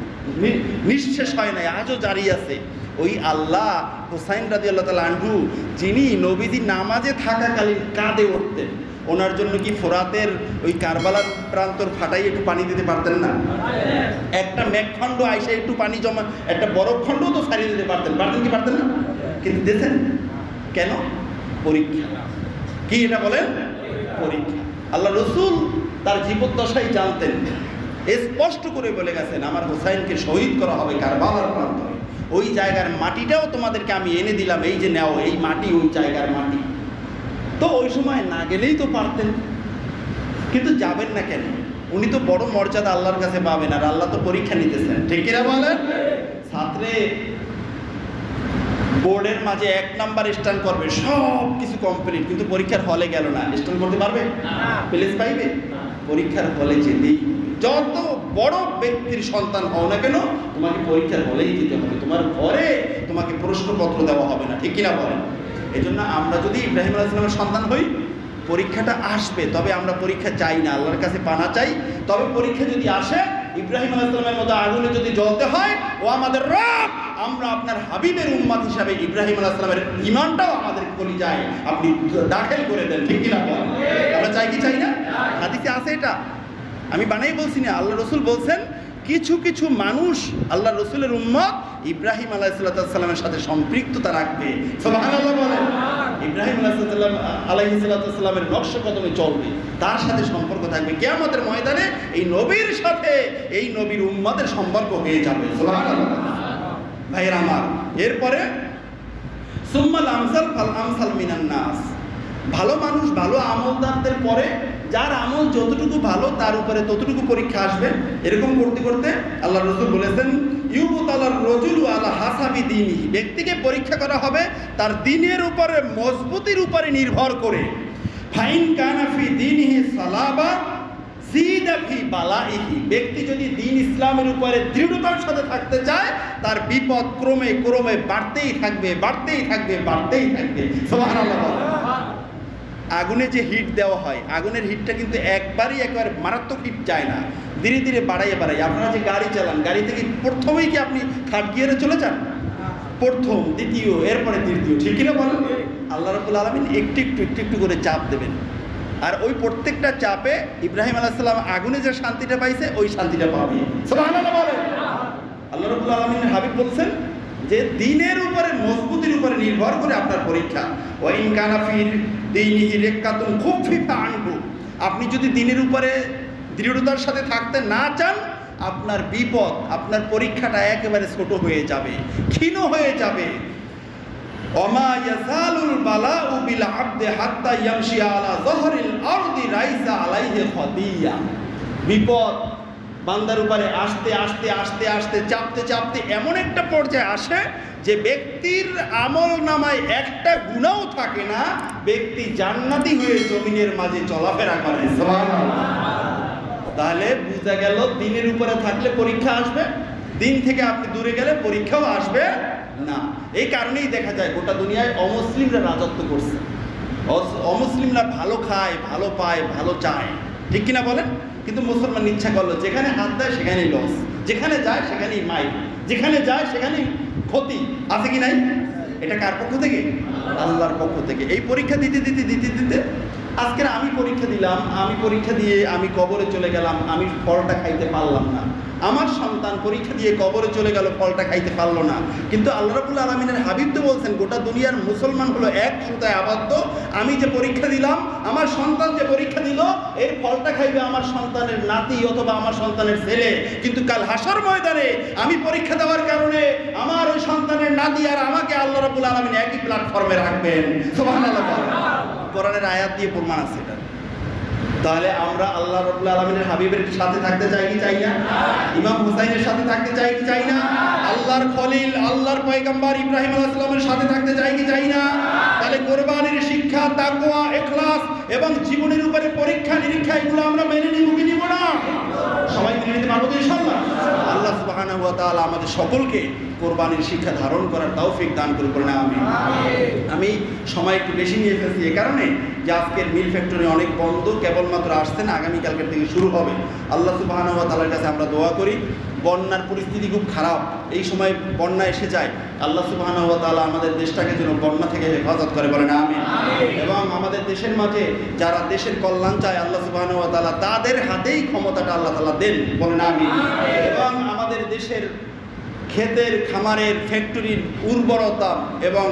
নিঃশেষ হয় নাই, আজও জারি আছে, ওই আল্লাহ হুসাইন রাদিয়াল্লাহু তাআলা আনহু যিনি নবীজি নামাজে থাকাকালীন কাঁদে উঠতেন, ওনার জন্য কি ফোরাতের ওই কারবালার প্রান্তর ফাটাই একটু পানি দিতে পারতেন না? একটা মেঘখণ্ড আইসে একটু পানি জমা, একটা বরফখণ্ড তো ছাড়িয়ে দিতে পারতেন, পারতেন কি পারতেন না? কিন্তু দিয়েছেন কেন? পরীক্ষা। কি এটা বলেন? পরীক্ষা। আল্লাহ রসুল তার জীবদ্দশাই জানতেন। স্পষ্ট করে বলে গেছেন আমার হোসাইনকে শহীদ করা হবে কারবালার প্রান্তরে, ওই জায়গার মাটিটাও তোমাদেরকে আমি এনে দিলাম, এই যে নেও এই মাটি ওই জায়গার মাটি। তো ওই সময় না গেলেই তো পারতেন, কিন্তু যাবেন না কেন? উনি তো বড় মর্যাদা আল্লাহর কাছে পাবেন, আর আল্লাহ তো পরীক্ষা নিতেছেন, ঠিক কিনা বলেন? ছাত্রে বোর্ডের মাঝে এক নাম্বার স্ট্যান্ড করবে, সব কিছু কমপ্লিট, কিন্তু পরীক্ষার হলে গেল না, স্ট্যান্ড করতে পারবে? প্লেস পাইবে? পরীক্ষার হলে যেতেই, যত বড় ব্যক্তির সন্তান হও না কেন তোমাকে পরীক্ষার হলেই যেতে হবে, তোমার ঘরে তোমাকে প্রশ্নপত্র দেওয়া হবে না, ঠিক কিনা বলেন? এই জন্য আমরা যদি ইব্রাহিম আলাইহিস সালামের সন্তান হই, পরীক্ষাটা আসবে, তবে আমরা পরীক্ষা চাই না, আল্লাহর কাছে পানা চাই। তবে পরীক্ষা যদি আসে, ইব্রাহিম আলাইহিস সালামের মতো আগুনে যদি জ্বলতে হয়, ও আমাদের রব, আমরা আপনার হাবিবের উম্মত হিসাবে ইব্রাহিম আলাইহিস সালামের ঈমানটাও আমাদের কলিজায় আপনি দাখিল করে দেন, ঠিক কিনা বলেন? আমরা চাই কি চাই না? হাদিসে আছে এটা, আমি বানাই বলছি না, আল্লাহ রসুল বলছেন কিছু কিছু মানুষ আল্লাহ রসুলের উম্মত ইব্রাহিম আলাইহিসসালামের সাথে সম্পৃক্ততা রাখবে। সুবহানাল্লাহ বলেন। ইব্রাহিম আলাইহিসসালামের নকশ কদমে চলবে, তার সাথে সম্পর্ক থাকবে, কিয়ামতের ময়দানে এই নবীর সাথে এই নবীর উম্মতের সম্পর্ক হয়ে যাবে। সুবহানাল্লাহ ভাইয়ের আমার। এরপরে সুম্মাল আমসাল ফাল আমসাল মিনান নাস, ভালো মানুষ ভালো আমলদারদের পরে যার আমল যতটুকু ভালো তার উপরে ততটুকু পরীক্ষা আসবে। এরকম করতে করতে আল্লাহ রাসূল বলেছেন ইউবতালার রাজুলু আলা হাসাবি দীনিহি, ব্যক্তিকে পরীক্ষা করা হবে তার দ্বীনের উপরে, মজবুতির উপরে নির্ভর করে। ফাইন কানা ফি দীনিহি সালাবা জিদা ফি বালাইহি, ব্যক্তি যদি দ্বীন ইসলামের উপরে দৃঢ়তার সাথে থাকতে চায়, তার বিপদ ক্রমে ক্রমে বাড়তেই থাকবে বাড়তেই থাকবে বাড়তেই থাকবে। সুবহানাল্লাহ। আগুনে যে হিট দেওয়া হয়, আগুনের হিটটা কিন্তু একবারই একবার মারাত্মক হিট যায় না, ধীরে ধীরে বাড়াইয়ে বাড়াই। আপনারা যে গাড়ি চালান, গাড়ি থেকে প্রথমেই কি আপনি থার্ড গিয়ারে চলে যান? প্রথম, দ্বিতীয়, এরপরে তৃতীয়, ঠিক কিনা বলেন? আল্লাহ রাব্বুল আলামিন একটু একটু একটু একটু করে চাপ দেবেন, আর ওই প্রত্যেকটা চাপে ইব্রাহিম আলাইহিস সালাম আগুনে যে শান্তিটা পাইছে ওই শান্তিটা পাবে। সুবহানাল্লাহ বলেন। আল্লাহ রাব্বুল আলামিনের হাবিব বলছেন যে দ্বীনের উপরে, মজবুতির উপরে নির্ভর করে আপনার পরীক্ষা। ওয়া ইন কানা ফি দীনিহি রিক্কাতুন খুফিফা আনহু, আপনি যদি দ্বীনের উপরে দৃঢ়তার সাথে থাকতে না চান, আপনার বিপদ, আপনার পরীক্ষাটা একেবারে ছোট হয়ে যাবে, ক্ষীণ হয়ে যাবে। ওমা ইয়াজালুল বালাউ বিল আবদি হাত্তা ইয়ামশি আলা যহরিল আরদি রাইসা আলাইহি খাদিয়া, বিপদ বান্দার উপরে আসতে আসতে আসতে আসতে চাপতে চাপতে এমন একটা পর্যায়ে আসে যে ব্যক্তির আমল নামায় একটা গুনাহও থাকে না, ব্যক্তি জান্নাতি হয়ে জমিনের মাঝে চলাফেরা করে। সুবহানাল্লাহ। তাহলে বুঝা গেল দ্বীনের উপরে থাকলে পরীক্ষা আসবে, দ্বীন থেকে আপনি দূরে গেলে পরীক্ষাও আসবে না। এই কারণেই দেখা যায় গোটা দুনিয়ায় অমুসলিমরা রাজত্ব করছে, অমুসলিমরা ভালো খায়, ভালো পায়, ভালো চায়, ঠিক কিনা বলেন? কিন্তু মুসলমান ইচ্ছা করলো যেখানে হাত দেয় সেখানেই লস, যেখানে যায় সেখানেই মাই, যেখানে যায় সেখানেই ক্ষতি, আছে কি নাই? এটা কার পক্ষ থেকে? আল্লাহর পক্ষ থেকে। এই পরীক্ষা দিতে দিতে দিতে দিতে আজকের আমি পরীক্ষা দিলাম, আমি পরীক্ষা দিয়ে আমি কবরে চলে গেলাম, আমি ফলটা খাইতে পারলাম না। আমার সন্তান পরীক্ষা দিয়ে কবরে চলে গেল, ফলটা খাইতে পারলো না। কিন্তু আল্লাহ রাব্বুল আলামিনের হাবিব তো বলছেন গোটা দুনিয়ার মুসলমান হলো এক সুতায় আবদ্ধ, আমি যে পরীক্ষা দিলাম, আমার সন্তান যে পরীক্ষা দিল, এর ফলটা খাইবে আমার সন্তানের নাতি অথবা আমার সন্তানের ছেলে। কিন্তু কাল হাসর ময়দানে আমি পরীক্ষা দেওয়ার কারণে আমার ওই সন্তানের নাতি আর আমাকে আল্লাহ রাব্বুল আলামিন একই প্ল্যাটফর্মে রাখবেন। সুবহানাল্লাহ। কোরআনের আয়াত দিয়ে প্রমাণ আছে এটা। তাহলে আমরা আল্লাহ রাব্বুল আলামিনের হাবিবের সাথে থাকতে চাই কি চাই না? ইমাম হুসাইনের সাথে থাকতে চাই কি চাই না? আল্লাহর খলিল, আল্লাহর পয়গম্বর ইব্রাহিম আলাইহিস সালামের সাথে থাকতে চাই কি চাই না? তাহলে কুরবানির শিক্ষা, তাকওয়া, ইখলাস এবং জীবনের উপরে পরীক্ষা নিরীক্ষা, এগুলো আমরা মেনে নিব কি নিব না? সবাই মেনে নিতে পারবো তো ইনশাআল্লাহ? আল্লাহ সুবহানাহু ওয়া তাআলা আমাদের সকলকে কোরবানির শিক্ষা ধারণ করার তৌফিক দান করুন। আমিন। আমি সময় একটু বেশি নিয়ে ফেলছি এ কারণে যে আজকের মিল ফ্যাক্টরি অনেক বন্ধ, কেবলমাত্র আসছেন, আগামীকালকের থেকে শুরু হবে। আল্লাহ সুবহানাহু ওয়া তাআলার কাছে আমরা দোয়া করি। বন্যার পরিস্থিতি খুব খারাপ, এই সময় বন্যা এসে যায়, আল্লাহ সুবহানাহু ওয়া তাআলা আমাদের দেশটাকে যেন বন্যা থেকে হেফাজত করে, বলেন আমিন। এবং আমাদের দেশের মাঝে যারা দেশের কল্যাণ চায়, আল্লাহ সুবহানাহু ওয়া তাআলা তাদের হাতেই ক্ষমতাটা আল্লাহ তাআলা দেন, বলেন আমিন। এবং আমাদের দেশের ক্ষেতের, খামারের, ফ্যাক্টরির উর্বরতা এবং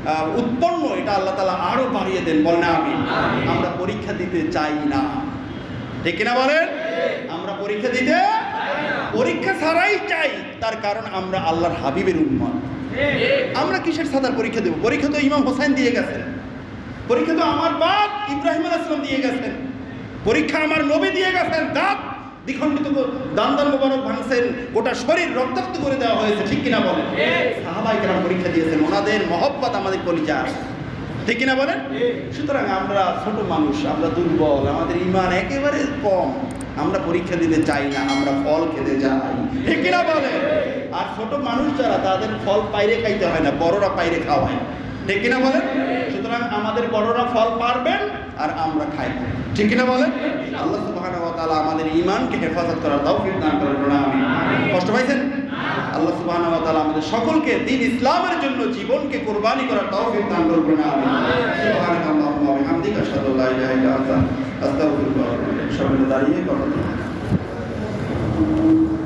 উৎপন্ন এটা আল্লাহ তাআলা আরও বাড়িয়ে দেন, বলেন আমিন। আমরা পরীক্ষা দিতে চাই না, ঠিক কিনা বলেন? আমরা পরীক্ষা দিতে পরীক্ষা ছাড়াই চাই, তার কারণ আমরা আল্লাহর হাবিবের উম্মত। আমরা কিসের সাদার পরীক্ষা দেব? পরীক্ষা তো ইমাম হোসেন দিয়ে গেছেন, পরীক্ষা তো আমার বাপ ইব্রাহিম আলাইহিস সালাম দিয়ে গেছেন, পরীক্ষা আমার নবী দিয়ে গেছেন। দাঁত দ্বিখণ্ডিত দান দান মোবারক ভাঙছেন, গোটা শরীর রক্তাক্ত করে দেওয়া হয়েছে। ঠিক কিনা বলেন? সাহাবায়ে কেরাম পরীক্ষা দিয়েছেন, ওনাদের মহব্বত আমাদের কলিজা। ঠিক কিনা বলেন? সুতরাং আমরা ছোট মানুষ, আমরা দুর্বল, আমাদের ঈমান একেবারে কম, আমরা পরীক্ষা দিতে চাই না, আমরা ফল খেতে চাই। ঠিক কিনা বলেন? আর ছোট মানুষ যারা, তাদের ফল পাইরে খাইতে হয় না, বড়রা পাইরে খাওয়ায়। ঠিক কিনা বলেন? সুতরাং আমাদের বড়রা ফল পারবেন আর আমরা খাই। ঠিক কিনা বলেন? আল্লাহ সুবহানাহু ওয়া তাআলা আমাদের ঈমানকে হেফাজত করার তৌফিক দান করুন। আমিন। কষ্ট পাইছেন? আল্লাহ সুবহানাহু ওয়া তাআলা আমাদের সকলকে দ্বীন ইসলামের জন্য জীবনকে কুরবানি করার তৌফিক দান করুন। আমিন। সুবহানাকাল্লাহুম্মা ওয়া বিহামদিকা আশহাদু আল্লা ইলাহা ইল্লা আনতা আস্তাগফিরুকা ওয়া আতুবু ইলাইক। সবাই দাঁড়িয়ে কথা বলুন।